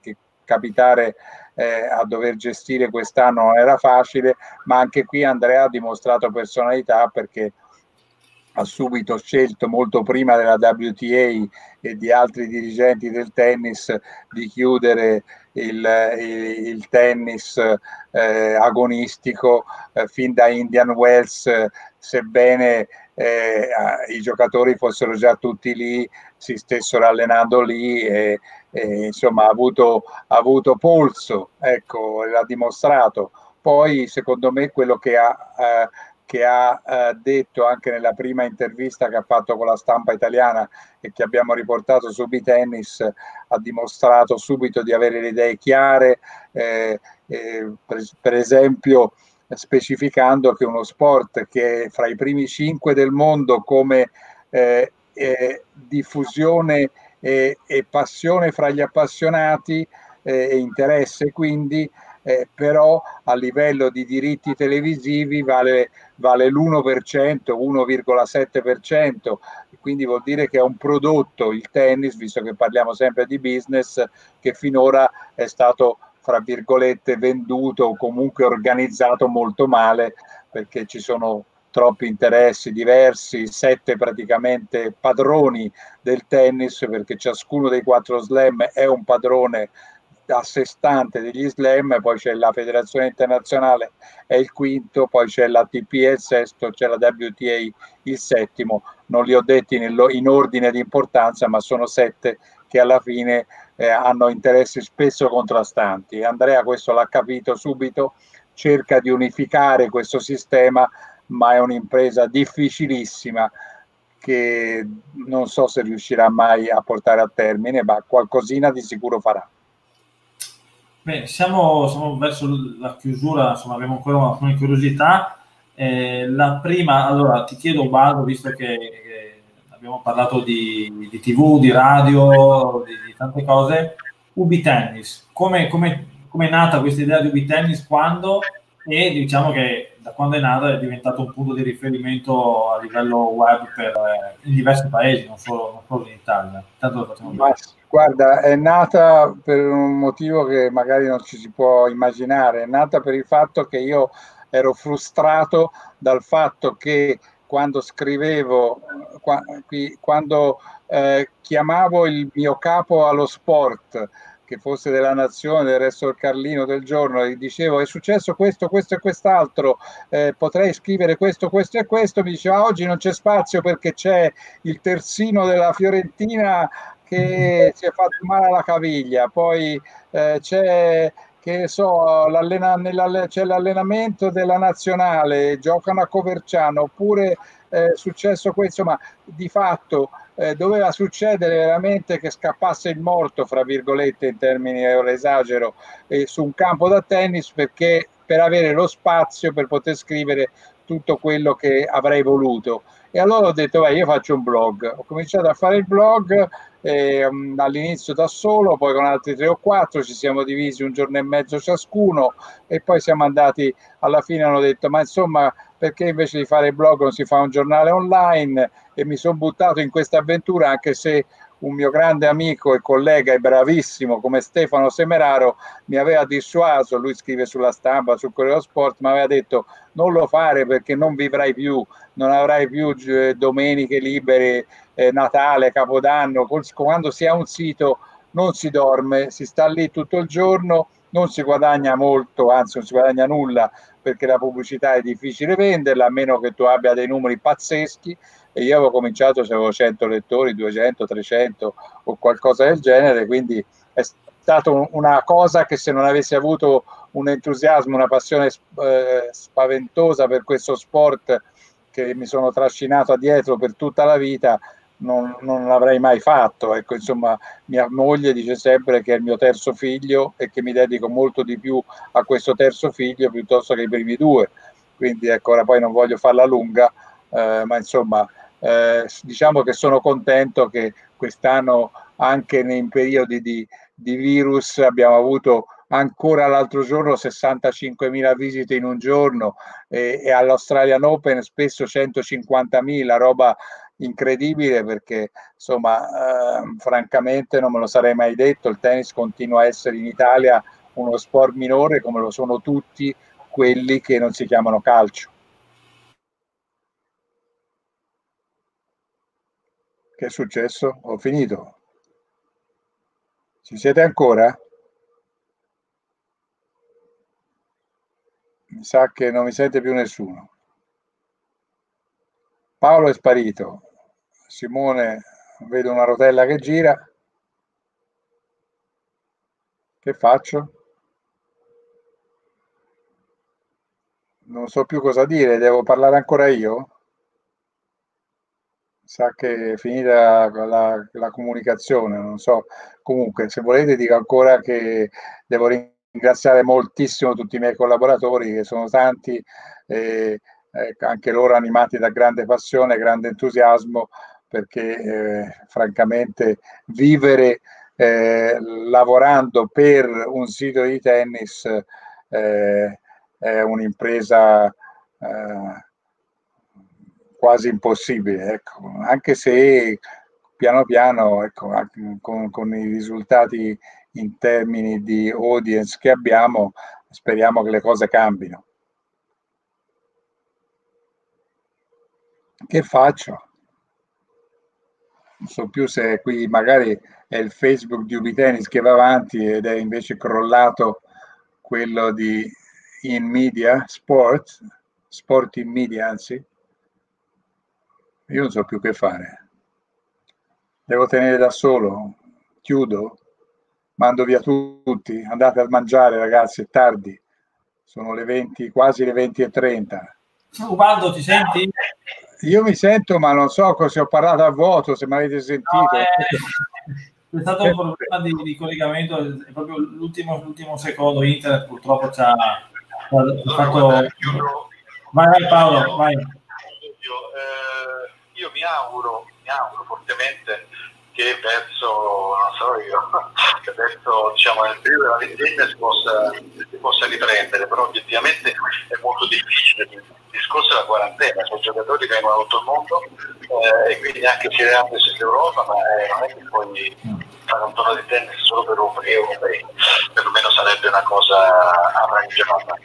capitare eh, a dover gestire quest'anno non era facile, ma anche qui Andrea ha dimostrato personalità, perché ha subito scelto, molto prima della W T A e di altri dirigenti del tennis, di chiudere il, il, il tennis eh, agonistico eh, fin da Indian Wells, eh, sebbene eh, i giocatori fossero già tutti lì, si stessero allenando lì e, e insomma ha avuto, ha avuto polso, ecco, l'ha dimostrato. Poi secondo me quello che ha eh, che ha eh, detto anche nella prima intervista che ha fatto con la stampa italiana e che abbiamo riportato su B-Tennis, ha dimostrato subito di avere le idee chiare, eh, eh, per, per esempio specificando che uno sport che è fra i primi cinque del mondo come eh, eh, diffusione e, e passione fra gli appassionati eh, e interesse quindi, Eh, però a livello di diritti televisivi vale, vale l'uno per cento, uno virgola sette per cento, quindi vuol dire che è un prodotto, il tennis, visto che parliamo sempre di business, che finora è stato, fra virgolette, venduto o comunque organizzato molto male, perché ci sono troppi interessi diversi, sette praticamente padroni del tennis, perché ciascuno dei quattro slam è un padrone a sé stante degli slam, poi c'è la federazione internazionale, è il quinto, poi c'è l'A T P, è il sesto, c'è la W T A, il settimo. Non li ho detti nello, in ordine di importanza, ma sono sette che alla fine eh, hanno interessi spesso contrastanti. Andrea questo l'ha capito subito, cerca di unificare questo sistema, ma è un'impresa difficilissima che non so se riuscirà mai a portare a termine, ma qualcosina di sicuro farà. Beh, siamo, siamo verso la chiusura, insomma abbiamo ancora alcune curiosità. Eh, la prima, allora ti chiedo Baldo, visto che, che abbiamo parlato di, di tivù, di radio, di, di tante cose, U B Tennis, come è nata questa idea di U B Tennis, quando, e diciamo che da quando è nata è diventato un punto di riferimento a livello web per, eh, in diversi paesi, non solo, non solo in Italia. Tanto lo facciamo Ma, guarda, è nata per un motivo che magari non ci si può immaginare, è nata per il fatto che io ero frustrato dal fatto che quando scrivevo, quando eh, chiamavo il mio capo allo sport, che fosse della Nazione, del Resto del Carlino, del Giorno, e dicevo è successo questo, questo e quest'altro, eh, potrei scrivere questo, questo e questo, mi diceva oggi non c'è spazio perché c'è il terzino della Fiorentina che si è fatto male alla caviglia, poi eh, c'è che so, c'è l'allenamento della nazionale, giocano a Coverciano, oppure è eh, successo questo, ma di fatto eh, doveva succedere veramente che scappasse il morto, fra virgolette, in termini, ora esagero, eh, su un campo da tennis, perché per avere lo spazio per poter scrivere tutto quello che avrei voluto. E allora ho detto, vai, io faccio un blog. Ho cominciato a fare il blog, eh, all'inizio da solo, poi con altri tre o quattro, ci siamo divisi un giorno e mezzo ciascuno, e poi siamo andati, alla fine hanno detto, ma insomma, perché invece di fare il blog non si fa un giornale online? E mi sono buttato in questa avventura, anche se un mio grande amico e collega e bravissimo come Stefano Semeraro mi aveva dissuaso, lui scrive sulla Stampa, sul Corriere dello Sport, mi aveva detto non lo fare perché non vivrai più, non avrai più eh, domeniche libere, eh, Natale, Capodanno, quando si ha un sito non si dorme, si sta lì tutto il giorno, non si guadagna molto, anzi non si guadagna nulla, perché la pubblicità è difficile venderla, a meno che tu abbia dei numeri pazzeschi. E io avevo cominciato, se avevo cento lettori, duecento, trecento o qualcosa del genere, quindi è stata una cosa che, se non avessi avuto un entusiasmo, una passione eh, spaventosa per questo sport che mi sono trascinato dietro per tutta la vita, non, non l'avrei mai fatto. Ecco, insomma, mia moglie dice sempre che è il mio terzo figlio e che mi dedico molto di più a questo terzo figlio piuttosto che ai primi due. Quindi ecco, ora poi non voglio farla lunga, eh, ma insomma eh, diciamo che sono contento che quest'anno, anche nei periodi di, di virus, abbiamo avuto ancora l'altro giorno sessantacinquemila visite in un giorno, e, e all'Australian Open spesso centocinquantamila, roba incredibile, perché insomma eh, francamente non me lo sarei mai detto, il tennis continua a essere in Italia uno sport minore come lo sono tutti quelli che non si chiamano calcio. Che è successo? Ho finito. Ci siete ancora? Mi sa che non mi sente più nessuno. Paolo è sparito. Simone, vedo una rotella che gira. Che faccio? Non so più cosa dire, devo parlare ancora io? Sa che è finita la, la comunicazione, non so. Comunque, se volete dico ancora che devo ringraziare moltissimo tutti i miei collaboratori, che sono tanti, eh, eh, anche loro animati da grande passione, grande entusiasmo, perché eh, francamente vivere eh, lavorando per un sito di tennis eh, è un'impresa eh, quasi impossibile, ecco. Anche se piano piano, ecco, con, con i risultati in termini di audience che abbiamo, speriamo che le cose cambino. Che faccio? Non so più se qui magari è il Facebook di Ubitennis che va avanti ed è invece crollato quello di In Media Sport, Sport in Media, anzi. Io non so più che fare. Devo tenere da solo? Chiudo? Mando via tutti? Andate a mangiare, ragazzi, è tardi. Sono le venti, quasi le venti e trenta. Ubaldo, ti senti? Io mi sento, ma non so se ho parlato a vuoto, se mi avete sentito. No, è, è stato un problema di, di collegamento, è proprio l'ultimo, l'ultimo secondo. Internet purtroppo ci ha fatto... Vai, vai Paolo, vai. Io, eh, io mi auguro, mi auguro fortemente che verso, non so io, che verso, diciamo, nel periodo della vendemmia si possa, si possa riprendere, però obiettivamente è molto difficile. Il discorso della quarantena, cioè i giocatori vengono da tutto il mondo eh, e quindi anche se anche l'Europa, ma eh, non è che puoi fare un torneo di tennis solo per europei, perlomeno sarebbe una cosa arrangiata.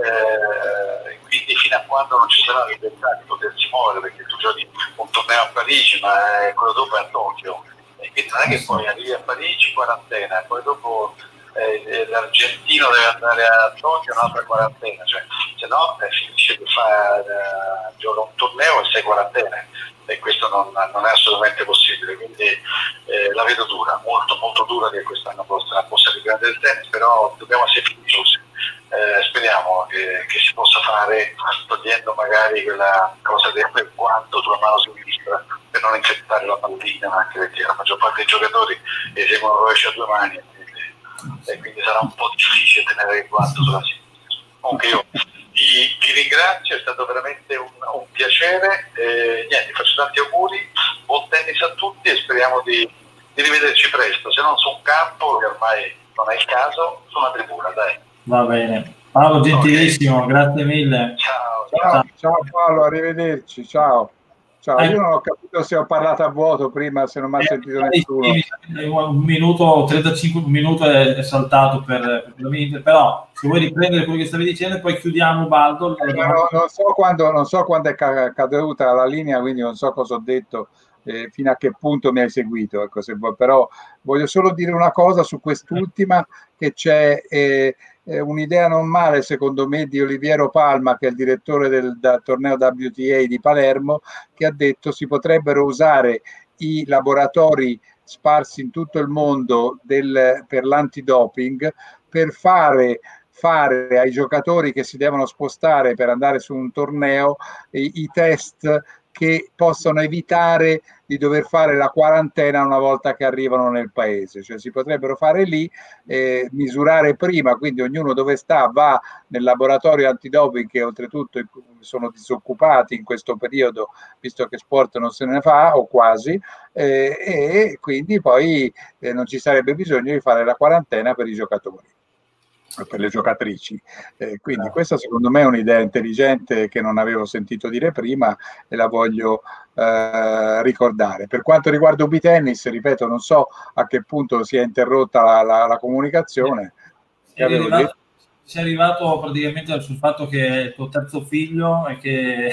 Eh, quindi fino a quando non ci sarà la libertà di potersi muovere, perché tu giochi un torneo a Parigi ma quello dopo è a Tokyo, e quindi non è che poi arrivi a Parigi quarantena e poi dopo eh, l'argentino deve andare a Tokyo un'altra quarantena, cioè se no eh, finisce che fa eh, gioca un torneo e sei quarantena, e questo non, non è assolutamente possibile, quindi eh, la vedo dura, molto molto dura che quest'anno possa, possa riprendere il tennis, però dobbiamo essere fiduciosi. Eh, speriamo che, che si possa fare togliendo magari quella cosa del quanto sulla mano sinistra per non infettare la pallina, anche perché la maggior parte dei giocatori eseguono rovescio a due mani e quindi, e quindi sarà un po' difficile tenere il guanto sulla sinistra. Comunque io vi, vi ringrazio, è stato veramente un, un piacere, eh, niente, faccio tanti auguri, buon tennis a tutti e speriamo di, di rivederci presto, se non su un campo, che ormai non è il caso, su una tribuna, dai. Va bene. Paolo, gentilissimo, okay. Grazie mille. Ciao, ciao, ciao Paolo, arrivederci, ciao. Ciao, io non ho capito se ho parlato a vuoto prima, se non mi ha eh, sentito nessuno. Un minuto, trentacinque minuti è, è saltato per, per però se vuoi riprendere quello che stavi dicendo e poi chiudiamo Baldo. Eh, no, non, so quando, non so quando è caduta la linea, quindi non so cosa ho detto, eh, fino a che punto mi hai seguito, ecco, se vuoi, però voglio solo dire una cosa su quest'ultima, che c'è eh, un'idea non male secondo me di Oliviero Palma, che è il direttore del, del torneo W T A di Palermo, che ha detto si potrebbero usare i laboratori sparsi in tutto il mondo del, per l'antidoping per fare fare ai giocatori che si devono spostare per andare su un torneo i, i test che possono evitare di dover fare la quarantena una volta che arrivano nel paese, cioè si potrebbero fare lì, eh, misurare prima, quindi ognuno dove sta va nel laboratorio antidoping, che oltretutto sono disoccupati in questo periodo visto che sport non se ne fa o quasi, eh, e quindi poi eh, non ci sarebbe bisogno di fare la quarantena per i giocatori. per le giocatrici. Eh, quindi questa secondo me è un'idea intelligente che non avevo sentito dire prima e la voglio eh, ricordare. Per quanto riguarda Ubi Tennis, ripeto, non so a che punto si è interrotta la, la, la comunicazione. Sì, è arrivato, si è arrivato praticamente sul fatto che è il tuo terzo figlio e che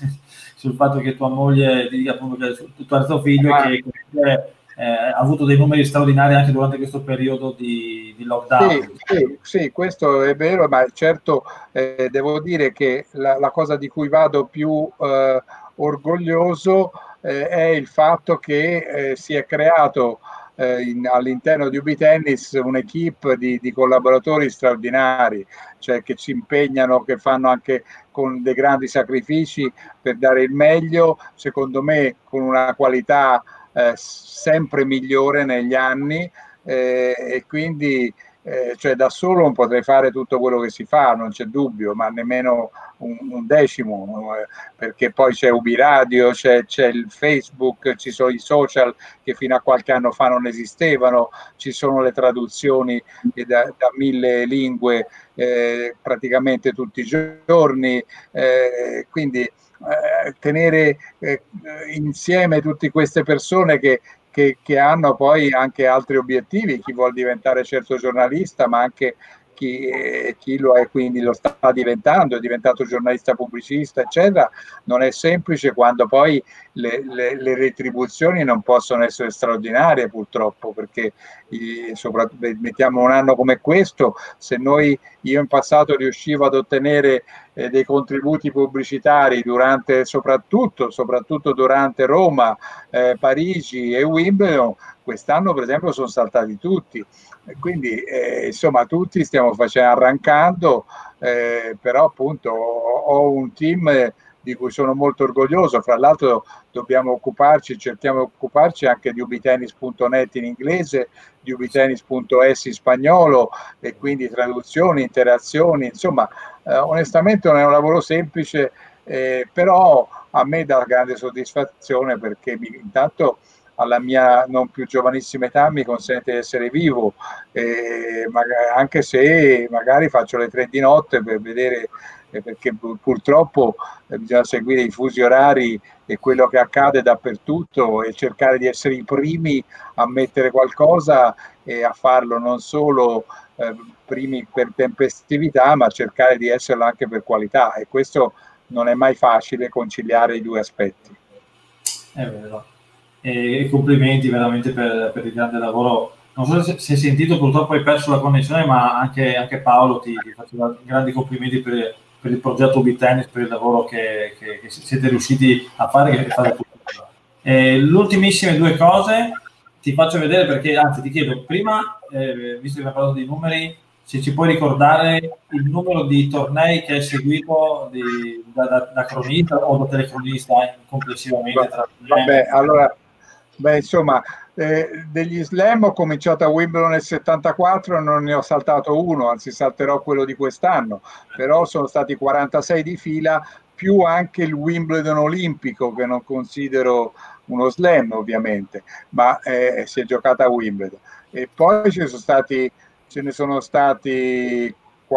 sul fatto che tua moglie dica appunto che è il tuo terzo figlio ah. e che Eh, ha avuto dei numeri straordinari anche durante questo periodo di, di lockdown. Sì, sì, sì, questo è vero, ma certo eh, devo dire che la, la cosa di cui vado più eh, orgoglioso eh, è il fatto che eh, si è creato eh, in, all'interno di Ubi Tennis un'equipe di, di collaboratori straordinari, cioè che ci impegnano, che fanno anche con dei grandi sacrifici per dare il meglio, secondo me con una qualità Eh, sempre migliore negli anni eh, e quindi eh, cioè da solo non potrei fare tutto quello che si fa, non c'è dubbio, ma nemmeno un, un decimo, eh, perché poi c'è Ubi Radio, c'è, c'è il Facebook, ci sono i social che fino a qualche anno fa non esistevano, ci sono le traduzioni da, da mille lingue eh, praticamente tutti i giorni, eh, quindi Eh, tenere eh, insieme tutte queste persone che, che, che hanno poi anche altri obiettivi, chi vuol diventare certo giornalista, ma anche chi, eh, chi lo è, quindi lo sta diventando, è diventato giornalista pubblicista, eccetera. Non è semplice quando poi le, le, le retribuzioni non possono essere straordinarie, purtroppo, perché soprattutto mettiamo un anno come questo, se noi io in passato riuscivo ad ottenere eh, dei contributi pubblicitari durante soprattutto soprattutto durante Roma, eh, Parigi e Wimbledon, quest'anno per esempio sono saltati tutti, e quindi eh, insomma tutti stiamo facendo arrancando, eh, però appunto ho, ho un team di cui sono molto orgoglioso. Fra l'altro dobbiamo occuparci, cerchiamo di occuparci anche di ubitennis punto net in inglese, di ubitennis punto es in spagnolo, e quindi traduzioni, interazioni, insomma eh, onestamente non è un lavoro semplice, eh, però a me dà grande soddisfazione perché mi, intanto alla mia non più giovanissima età mi consente di essere vivo, eh, magari, anche se magari faccio le tre di notte per vedere, eh, perché purtroppo eh, bisogna seguire i fusi orari e quello che accade dappertutto e cercare di essere i primi a mettere qualcosa e a farlo non solo eh, primi per tempestività, ma cercare di esserlo anche per qualità, e questo non è mai facile conciliare i due aspetti. È vero. E complimenti veramente per, per il grande lavoro. Non so se si è sentito, purtroppo hai perso la connessione, ma anche, anche Paolo ti, ti faccio grandi complimenti per, per il progetto Ubi Tennis, per il lavoro che, che, che siete riusciti a fare, che fate tutto. E l'ultimissime due cose ti faccio vedere, perché anzi ti chiedo prima, eh, visto che abbiamo parlato di numeri, se ci puoi ricordare il numero di tornei che hai seguito di, da, da, da cronista o da telecronista complessivamente. Tra Vabbè, allora, beh, insomma, eh, degli slam ho cominciato a Wimbledon nel settantaquattro, non ne ho saltato uno, anzi salterò quello di quest'anno, però sono stati quarantasei di fila, più anche il Wimbledon olimpico, che non considero uno slam ovviamente, ma eh, si è giocata a Wimbledon. E poi ci sono stati, ce ne sono stati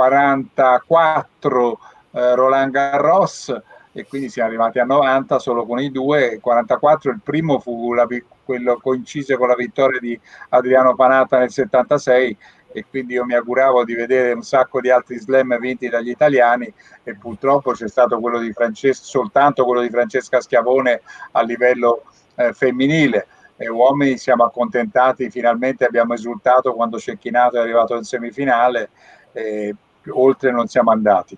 quarantaquattro eh, Roland Garros, e quindi siamo arrivati a novanta solo con i due. quarantaquattro, il primo fu la, quello coincise con la vittoria di Adriano Panatta nel settantasei, e quindi io mi auguravo di vedere un sacco di altri slam vinti dagli italiani, e purtroppo c'è stato quello di Francesca, soltanto quello di Francesca Schiavone a livello eh, femminile. E uomini siamo accontentati, finalmente abbiamo esultato quando Cecchinato è arrivato in semifinale, e oltre non siamo andati.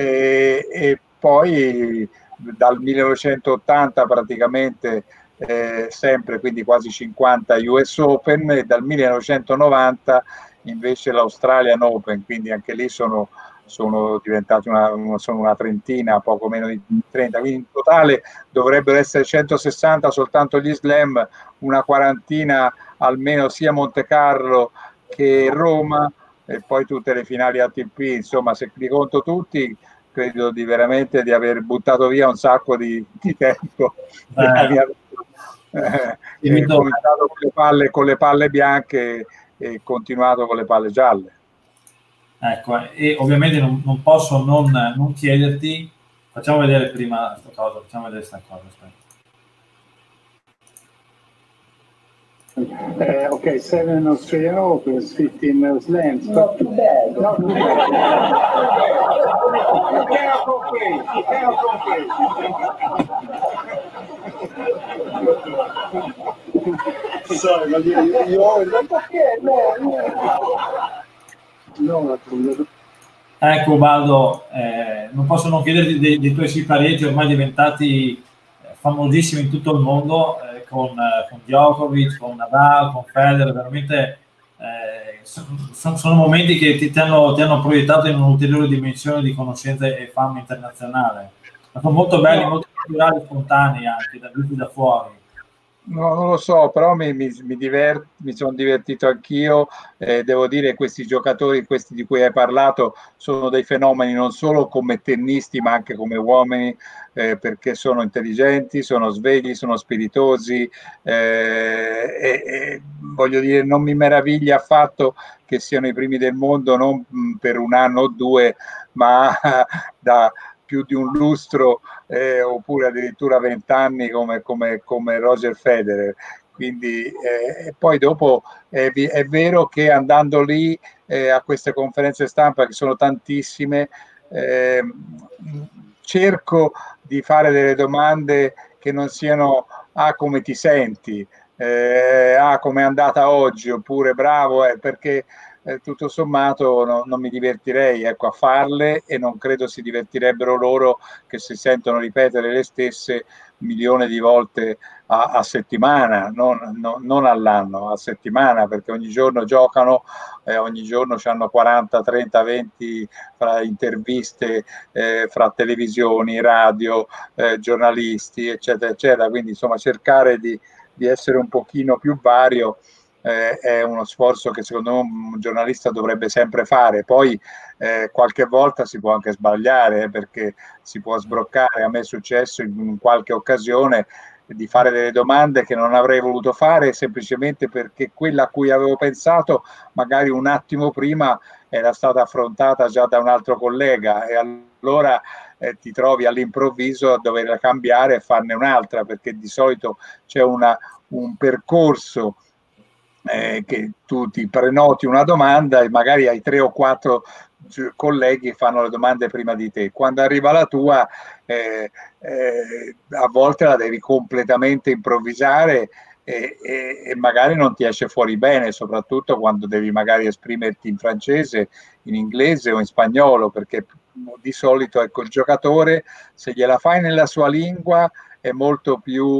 E, e poi dal millenovecentottanta praticamente eh, sempre, quindi quasi cinquanta U S Open, e dal millenovecentonovanta invece l'Australian Open, quindi anche lì sono, sono diventati una, sono una trentina, poco meno di trenta, quindi in totale dovrebbero essere centosessanta soltanto gli slam, una quarantina almeno sia Monte Carlo che Roma, e poi tutte le finali A T P. Insomma, se li conto tutti, credo di veramente di aver buttato via un sacco di, di tempo. Eh. Mia, eh, eh, cominciato con le palle, con le palle bianche e continuato con le palle gialle. Ecco, e ovviamente non, non posso non, non chiederti, facciamo vedere prima questa cosa, facciamo vedere questa cosa, aspetta. Uh, okay, seven Australian Opens, fifteen Slams. Not too bad. Not too bad. You cannot complain. You cannot complain. Sorry, but you, you always like, okay, no, no. No, ecco, Ubaldo, eh, non posso non chiederti dei, dei tuoi siparieti ormai diventati famosissimi in tutto il mondo, eh, con, eh, con Djokovic, con Nadal, con Federer, veramente eh, sono, sono momenti che ti, ti, hanno, ti hanno proiettato in un'ulteriore dimensione di conoscenza e fama internazionale. Ma sono molto belli, no. Molto naturali, spontanei anche, da visti da fuori. No, non lo so, però mi, mi, mi, divert, mi sono divertito anch'io. Eh, devo dire che questi giocatori, questi di cui hai parlato, sono dei fenomeni non solo come tennisti, ma anche come uomini, eh, perché sono intelligenti, sono svegli, sono spiritosi. Eh, e, e, voglio dire, non mi meraviglia affatto che siano i primi del mondo, non per un anno o due, ma da più di un lustro, eh, oppure addirittura vent'anni come, come, come Roger Federer. Quindi eh, poi dopo eh, è vero che andando lì eh, a queste conferenze stampa, che sono tantissime, eh, cerco di fare delle domande che non siano ah come ti senti, eh, ah come è andata oggi, oppure bravo, eh, perché Eh, tutto sommato no, non mi divertirei, ecco, a farle, e non credo si divertirebbero loro che si sentono ripetere le stesse milioni di volte a, a settimana, non, no, non all'anno, a settimana, perché ogni giorno giocano, eh, ogni giorno hanno quaranta, trenta, venti fra interviste, eh, fra televisioni, radio, eh, giornalisti, eccetera, eccetera. Quindi insomma cercare di, di essere un pochino più vario Eh, è uno sforzo che secondo me un giornalista dovrebbe sempre fare. Poi eh, qualche volta si può anche sbagliare, eh, perché si può sbroccare. A me è successo in, in qualche occasione di fare delle domande che non avrei voluto fare, semplicemente perché quella a cui avevo pensato magari un attimo prima era stata affrontata già da un altro collega, e allora eh, ti trovi all'improvviso a doverla cambiare e farne un'altra, perché di solito c'è una, un percorso Eh, che tu ti prenoti una domanda e magari hai tre o quattro colleghi che fanno le domande prima di te. Quando arriva la tua, eh, eh, a volte la devi completamente improvvisare e, e, e magari non ti esce fuori bene, soprattutto quando devi magari esprimerti in francese, in inglese o in spagnolo, perché di solito, ecco, il giocatore, se gliela fai nella sua lingua, è molto più,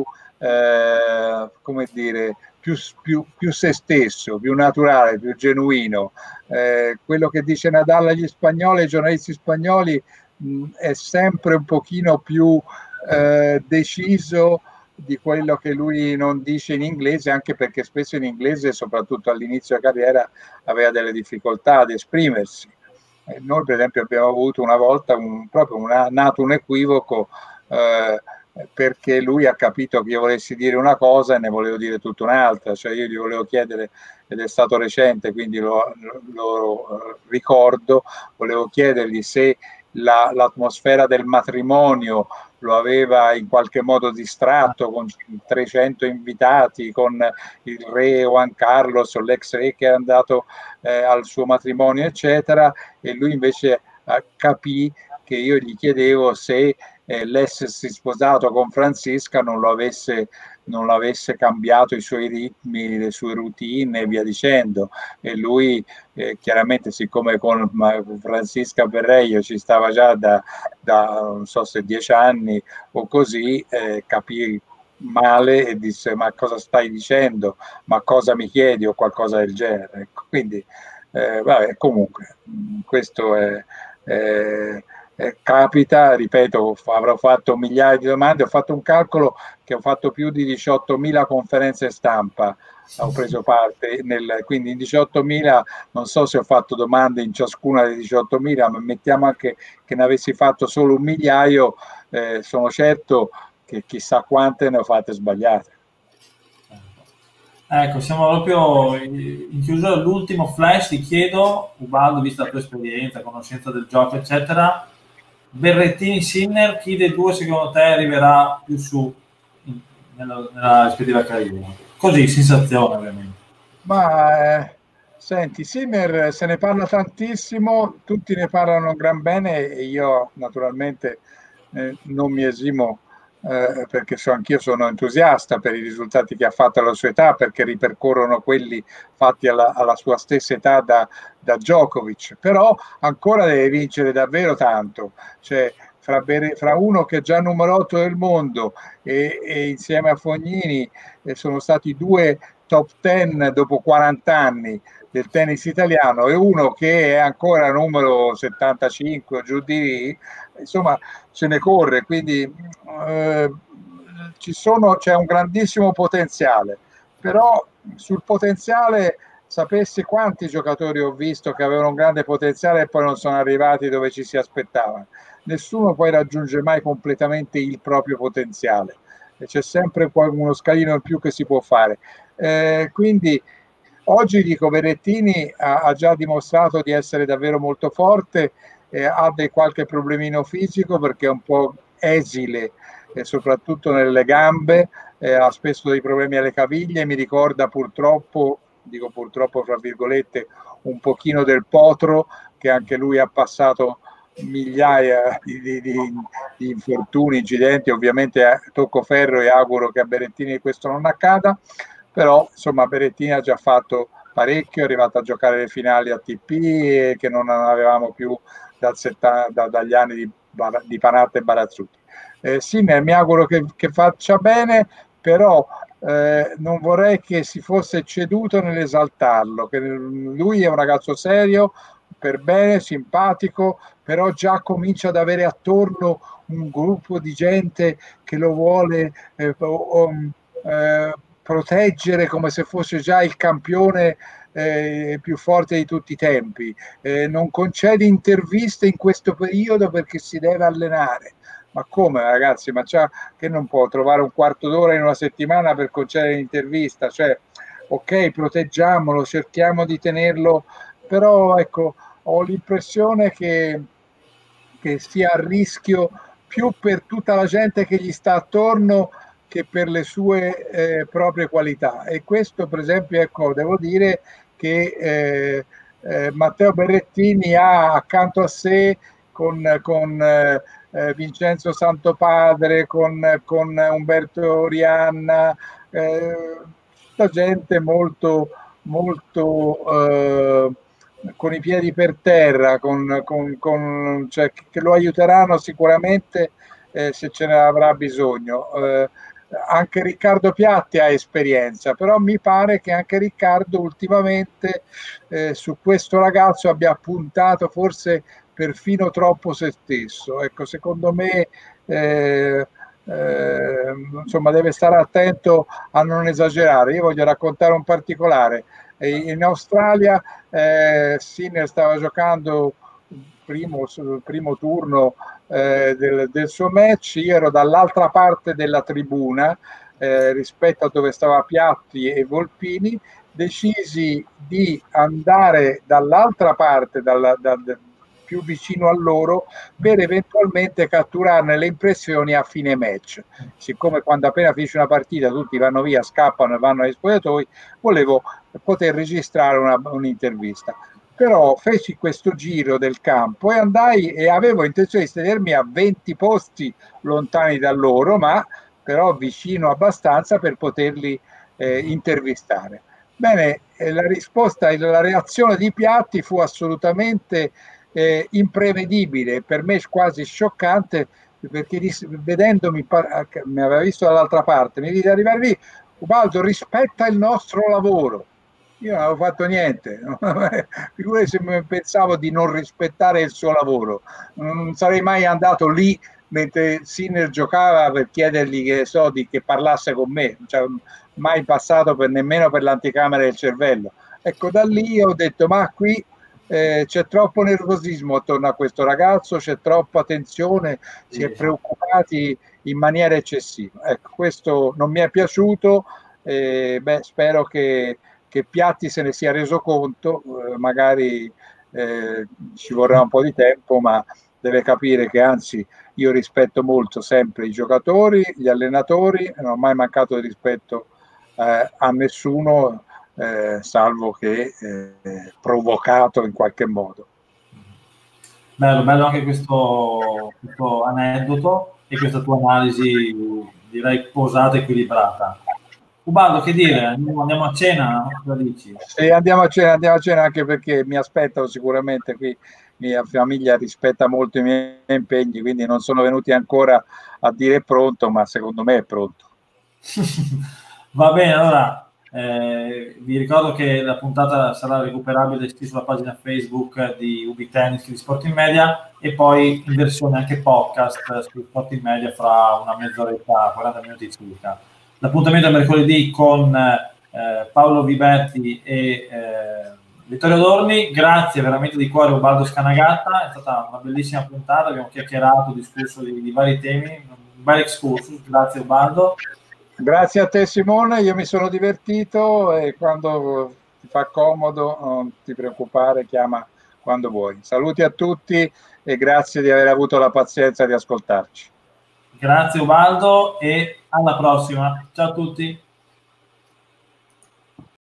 eh, come dire, Più, più, più se stesso, più naturale, più genuino. Eh, quello che dice Nadal agli spagnoli, ai giornalisti spagnoli, mh, è sempre un pochino più eh, deciso di quello che lui non dice in inglese, anche perché spesso in inglese, soprattutto all'inizio della carriera, aveva delle difficoltà ad esprimersi. Eh, noi per esempio abbiamo avuto una volta un, proprio una, nato un equivoco, eh, perché lui ha capito che io volessi dire una cosa e ne volevo dire tutta un'altra. Cioè io gli volevo chiedere, ed è stato recente, quindi lo, lo ricordo, volevo chiedergli se la, l'atmosfera del matrimonio lo aveva in qualche modo distratto, con trecento invitati, con il re Juan Carlos o l'ex re che è andato eh, al suo matrimonio, eccetera, e lui invece eh, capì che io gli chiedevo se eh, l'essersi sposato con Francisca non lo avesse non l'avesse cambiato i suoi ritmi, le sue routine e via dicendo. E lui eh, chiaramente, siccome con Francisca Berreio ci stava già da, da non so se dieci anni o così, eh, capì male e disse: ma cosa stai dicendo, ma cosa mi chiedi, o qualcosa del genere. Quindi eh, vabbè, comunque questo è, è Eh, capita, ripeto, avrò fatto migliaia di domande, ho fatto un calcolo che ho fatto più di diciottomila conferenze stampa, ho preso parte, nel, quindi in diciottomila, non so se ho fatto domande in ciascuna delle diciottomila, ma mettiamo anche che ne avessi fatto solo un migliaio, eh, sono certo che chissà quante ne ho fatte sbagliate. Ecco, siamo proprio in chiusura. L'ultimo flash, ti chiedo, Ubaldo, vista la tua esperienza, conoscenza del gioco, eccetera, Berrettini, Sinner, chi dei due secondo te arriverà più su in, nella, nella rispettiva carriera? Così, sensazione ovviamente. Ma eh, senti, Sinner se ne parla tantissimo, tutti ne parlano gran bene e io naturalmente eh, non mi esimo eh, perché so, anch'io sono entusiasta per i risultati che ha fatto alla sua età, perché ripercorrono quelli fatti alla, alla sua stessa età da, da Djokovic, però ancora deve vincere davvero tanto, cioè fra, fra uno che è già numero otto del mondo e, e insieme a Fognini eh, sono stati due top dieci dopo quaranta anni del tennis italiano e uno che è ancora numero settantacinque o giù di lì, insomma se ne corre, quindi eh, ci sono, c'è un grandissimo potenziale, però sul potenziale sapessi quanti giocatori ho visto che avevano un grande potenziale e poi non sono arrivati dove ci si aspettava. Nessuno poi raggiunge mai completamente il proprio potenziale, c'è sempre uno scalino in più che si può fare. Eh, quindi oggi dico Berrettini ha, ha già dimostrato di essere davvero molto forte, eh, ha dei qualche problemino fisico perché è un po' esile eh, soprattutto nelle gambe, eh, ha spesso dei problemi alle caviglie, mi ricorda purtroppo, dico purtroppo fra virgolette, un pochino del Potro che anche lui ha passato migliaia di, di, di, di infortuni, incidenti, ovviamente eh, tocco ferro e auguro che a Berrettini questo non accada, però insomma Berrettini ha già fatto parecchio, è arrivato a giocare le finali A T P e che non avevamo più dal settanta, da, dagli anni di, di Panatta e Barazzutti. Eh, Sinner mi auguro che, che faccia bene, però eh, non vorrei che si fosse ceduto nell'esaltarlo, che lui è un ragazzo serio, per bene, simpatico, però già comincia ad avere attorno un gruppo di gente che lo vuole eh, eh, proteggere come se fosse già il campione eh, più forte di tutti i tempi. Eh, non concede interviste in questo periodo perché si deve allenare. Ma come ragazzi, ma c'ha, che non può trovare un quarto d'ora in una settimana per concedere l'intervista? Cioè, ok, proteggiamolo, cerchiamo di tenerlo, però ecco, ho l'impressione che, che sia a rischio più per tutta la gente che gli sta attorno che per le sue eh, proprie qualità. E questo, per esempio, ecco, devo dire che eh, eh, Matteo Berrettini ha accanto a sé con, con eh, Vincenzo Santopadre, con, con Umberto Rianna, eh, tutta gente molto, molto eh, con i piedi per terra, con, con, con, cioè, che lo aiuteranno sicuramente eh, se ce ne avrà bisogno. Eh, anche Riccardo Piatti ha esperienza, però mi pare che anche Riccardo ultimamente eh, su questo ragazzo abbia puntato forse perfino troppo se stesso. Ecco, secondo me eh, eh, insomma deve stare attento a non esagerare. Io voglio raccontare un particolare. In Australia eh, Sinner stava giocando il primo, il primo turno eh, del, del suo match, io ero dall'altra parte della tribuna eh, rispetto a dove stava Piatti e Volpini, decisi di andare dall'altra parte, dalla, da, più vicino a loro, per eventualmente catturarne le impressioni a fine match. Siccome quando appena finisce una partita tutti vanno via, scappano e vanno agli spogliatoi, volevo poter registrare un'intervista. Però feci questo giro del campo e andai e avevo intenzione di sedermi a venti posti lontani da loro, ma però vicino abbastanza per poterli eh, intervistare. Bene, eh, la risposta, la reazione di Piatti fu assolutamente eh, imprevedibile, per me quasi scioccante, perché vedendomi, mi aveva visto dall'altra parte, mi vide arrivare lì: Ubaldo, rispetta il nostro lavoro. Io non avevo fatto niente, figurati se pensavo di non rispettare il suo lavoro, non sarei mai andato lì mentre Sinner giocava per chiedergli che so di che parlasse con me, cioè, mai passato per, nemmeno per l'anticamera del cervello. Ecco, da lì ho detto: ma qui eh, c'è troppo nervosismo attorno a questo ragazzo, c'è troppa tensione, si è preoccupati in maniera eccessiva. Ecco, questo non mi è piaciuto. e beh, spero che, che Piatti se ne sia reso conto, eh, magari eh, ci vorrà un po' di tempo, ma deve capire che anzi io rispetto molto sempre i giocatori, gli allenatori, non ho mai mancato di rispetto eh, a nessuno, eh, salvo che eh, provocato in qualche modo. Bello, bello anche questo, questo aneddoto e questa tua analisi, direi posata e equilibrata. Ubaldo, che dire? Andiamo, andiamo a cena? Cosa dici? Sì, andiamo a cena, andiamo a cena anche perché mi aspettano sicuramente qui. Mia famiglia rispetta molto i miei impegni, quindi non sono venuti ancora a dire pronto, ma secondo me è pronto. Va bene, allora eh, vi ricordo che la puntata sarà recuperabile sulla pagina Facebook di Ubi Tennis di Sport in Media e poi in versione anche podcast su Sport in Media fra una mezz'oretta, quaranta minuti circa. L'appuntamento è mercoledì con eh, Paolo Viberti e eh, Vittorio Dorni. Grazie veramente di cuore Ubaldo Scanagata, è stata una bellissima puntata, abbiamo chiacchierato, discusso di, di vari temi, un bel excursus, grazie Ubaldo. Grazie a te Simone, io mi sono divertito e quando ti fa comodo non ti preoccupare, chiama quando vuoi. Saluti a tutti e grazie di aver avuto la pazienza di ascoltarci. Grazie Ubaldo e alla prossima. Ciao a tutti.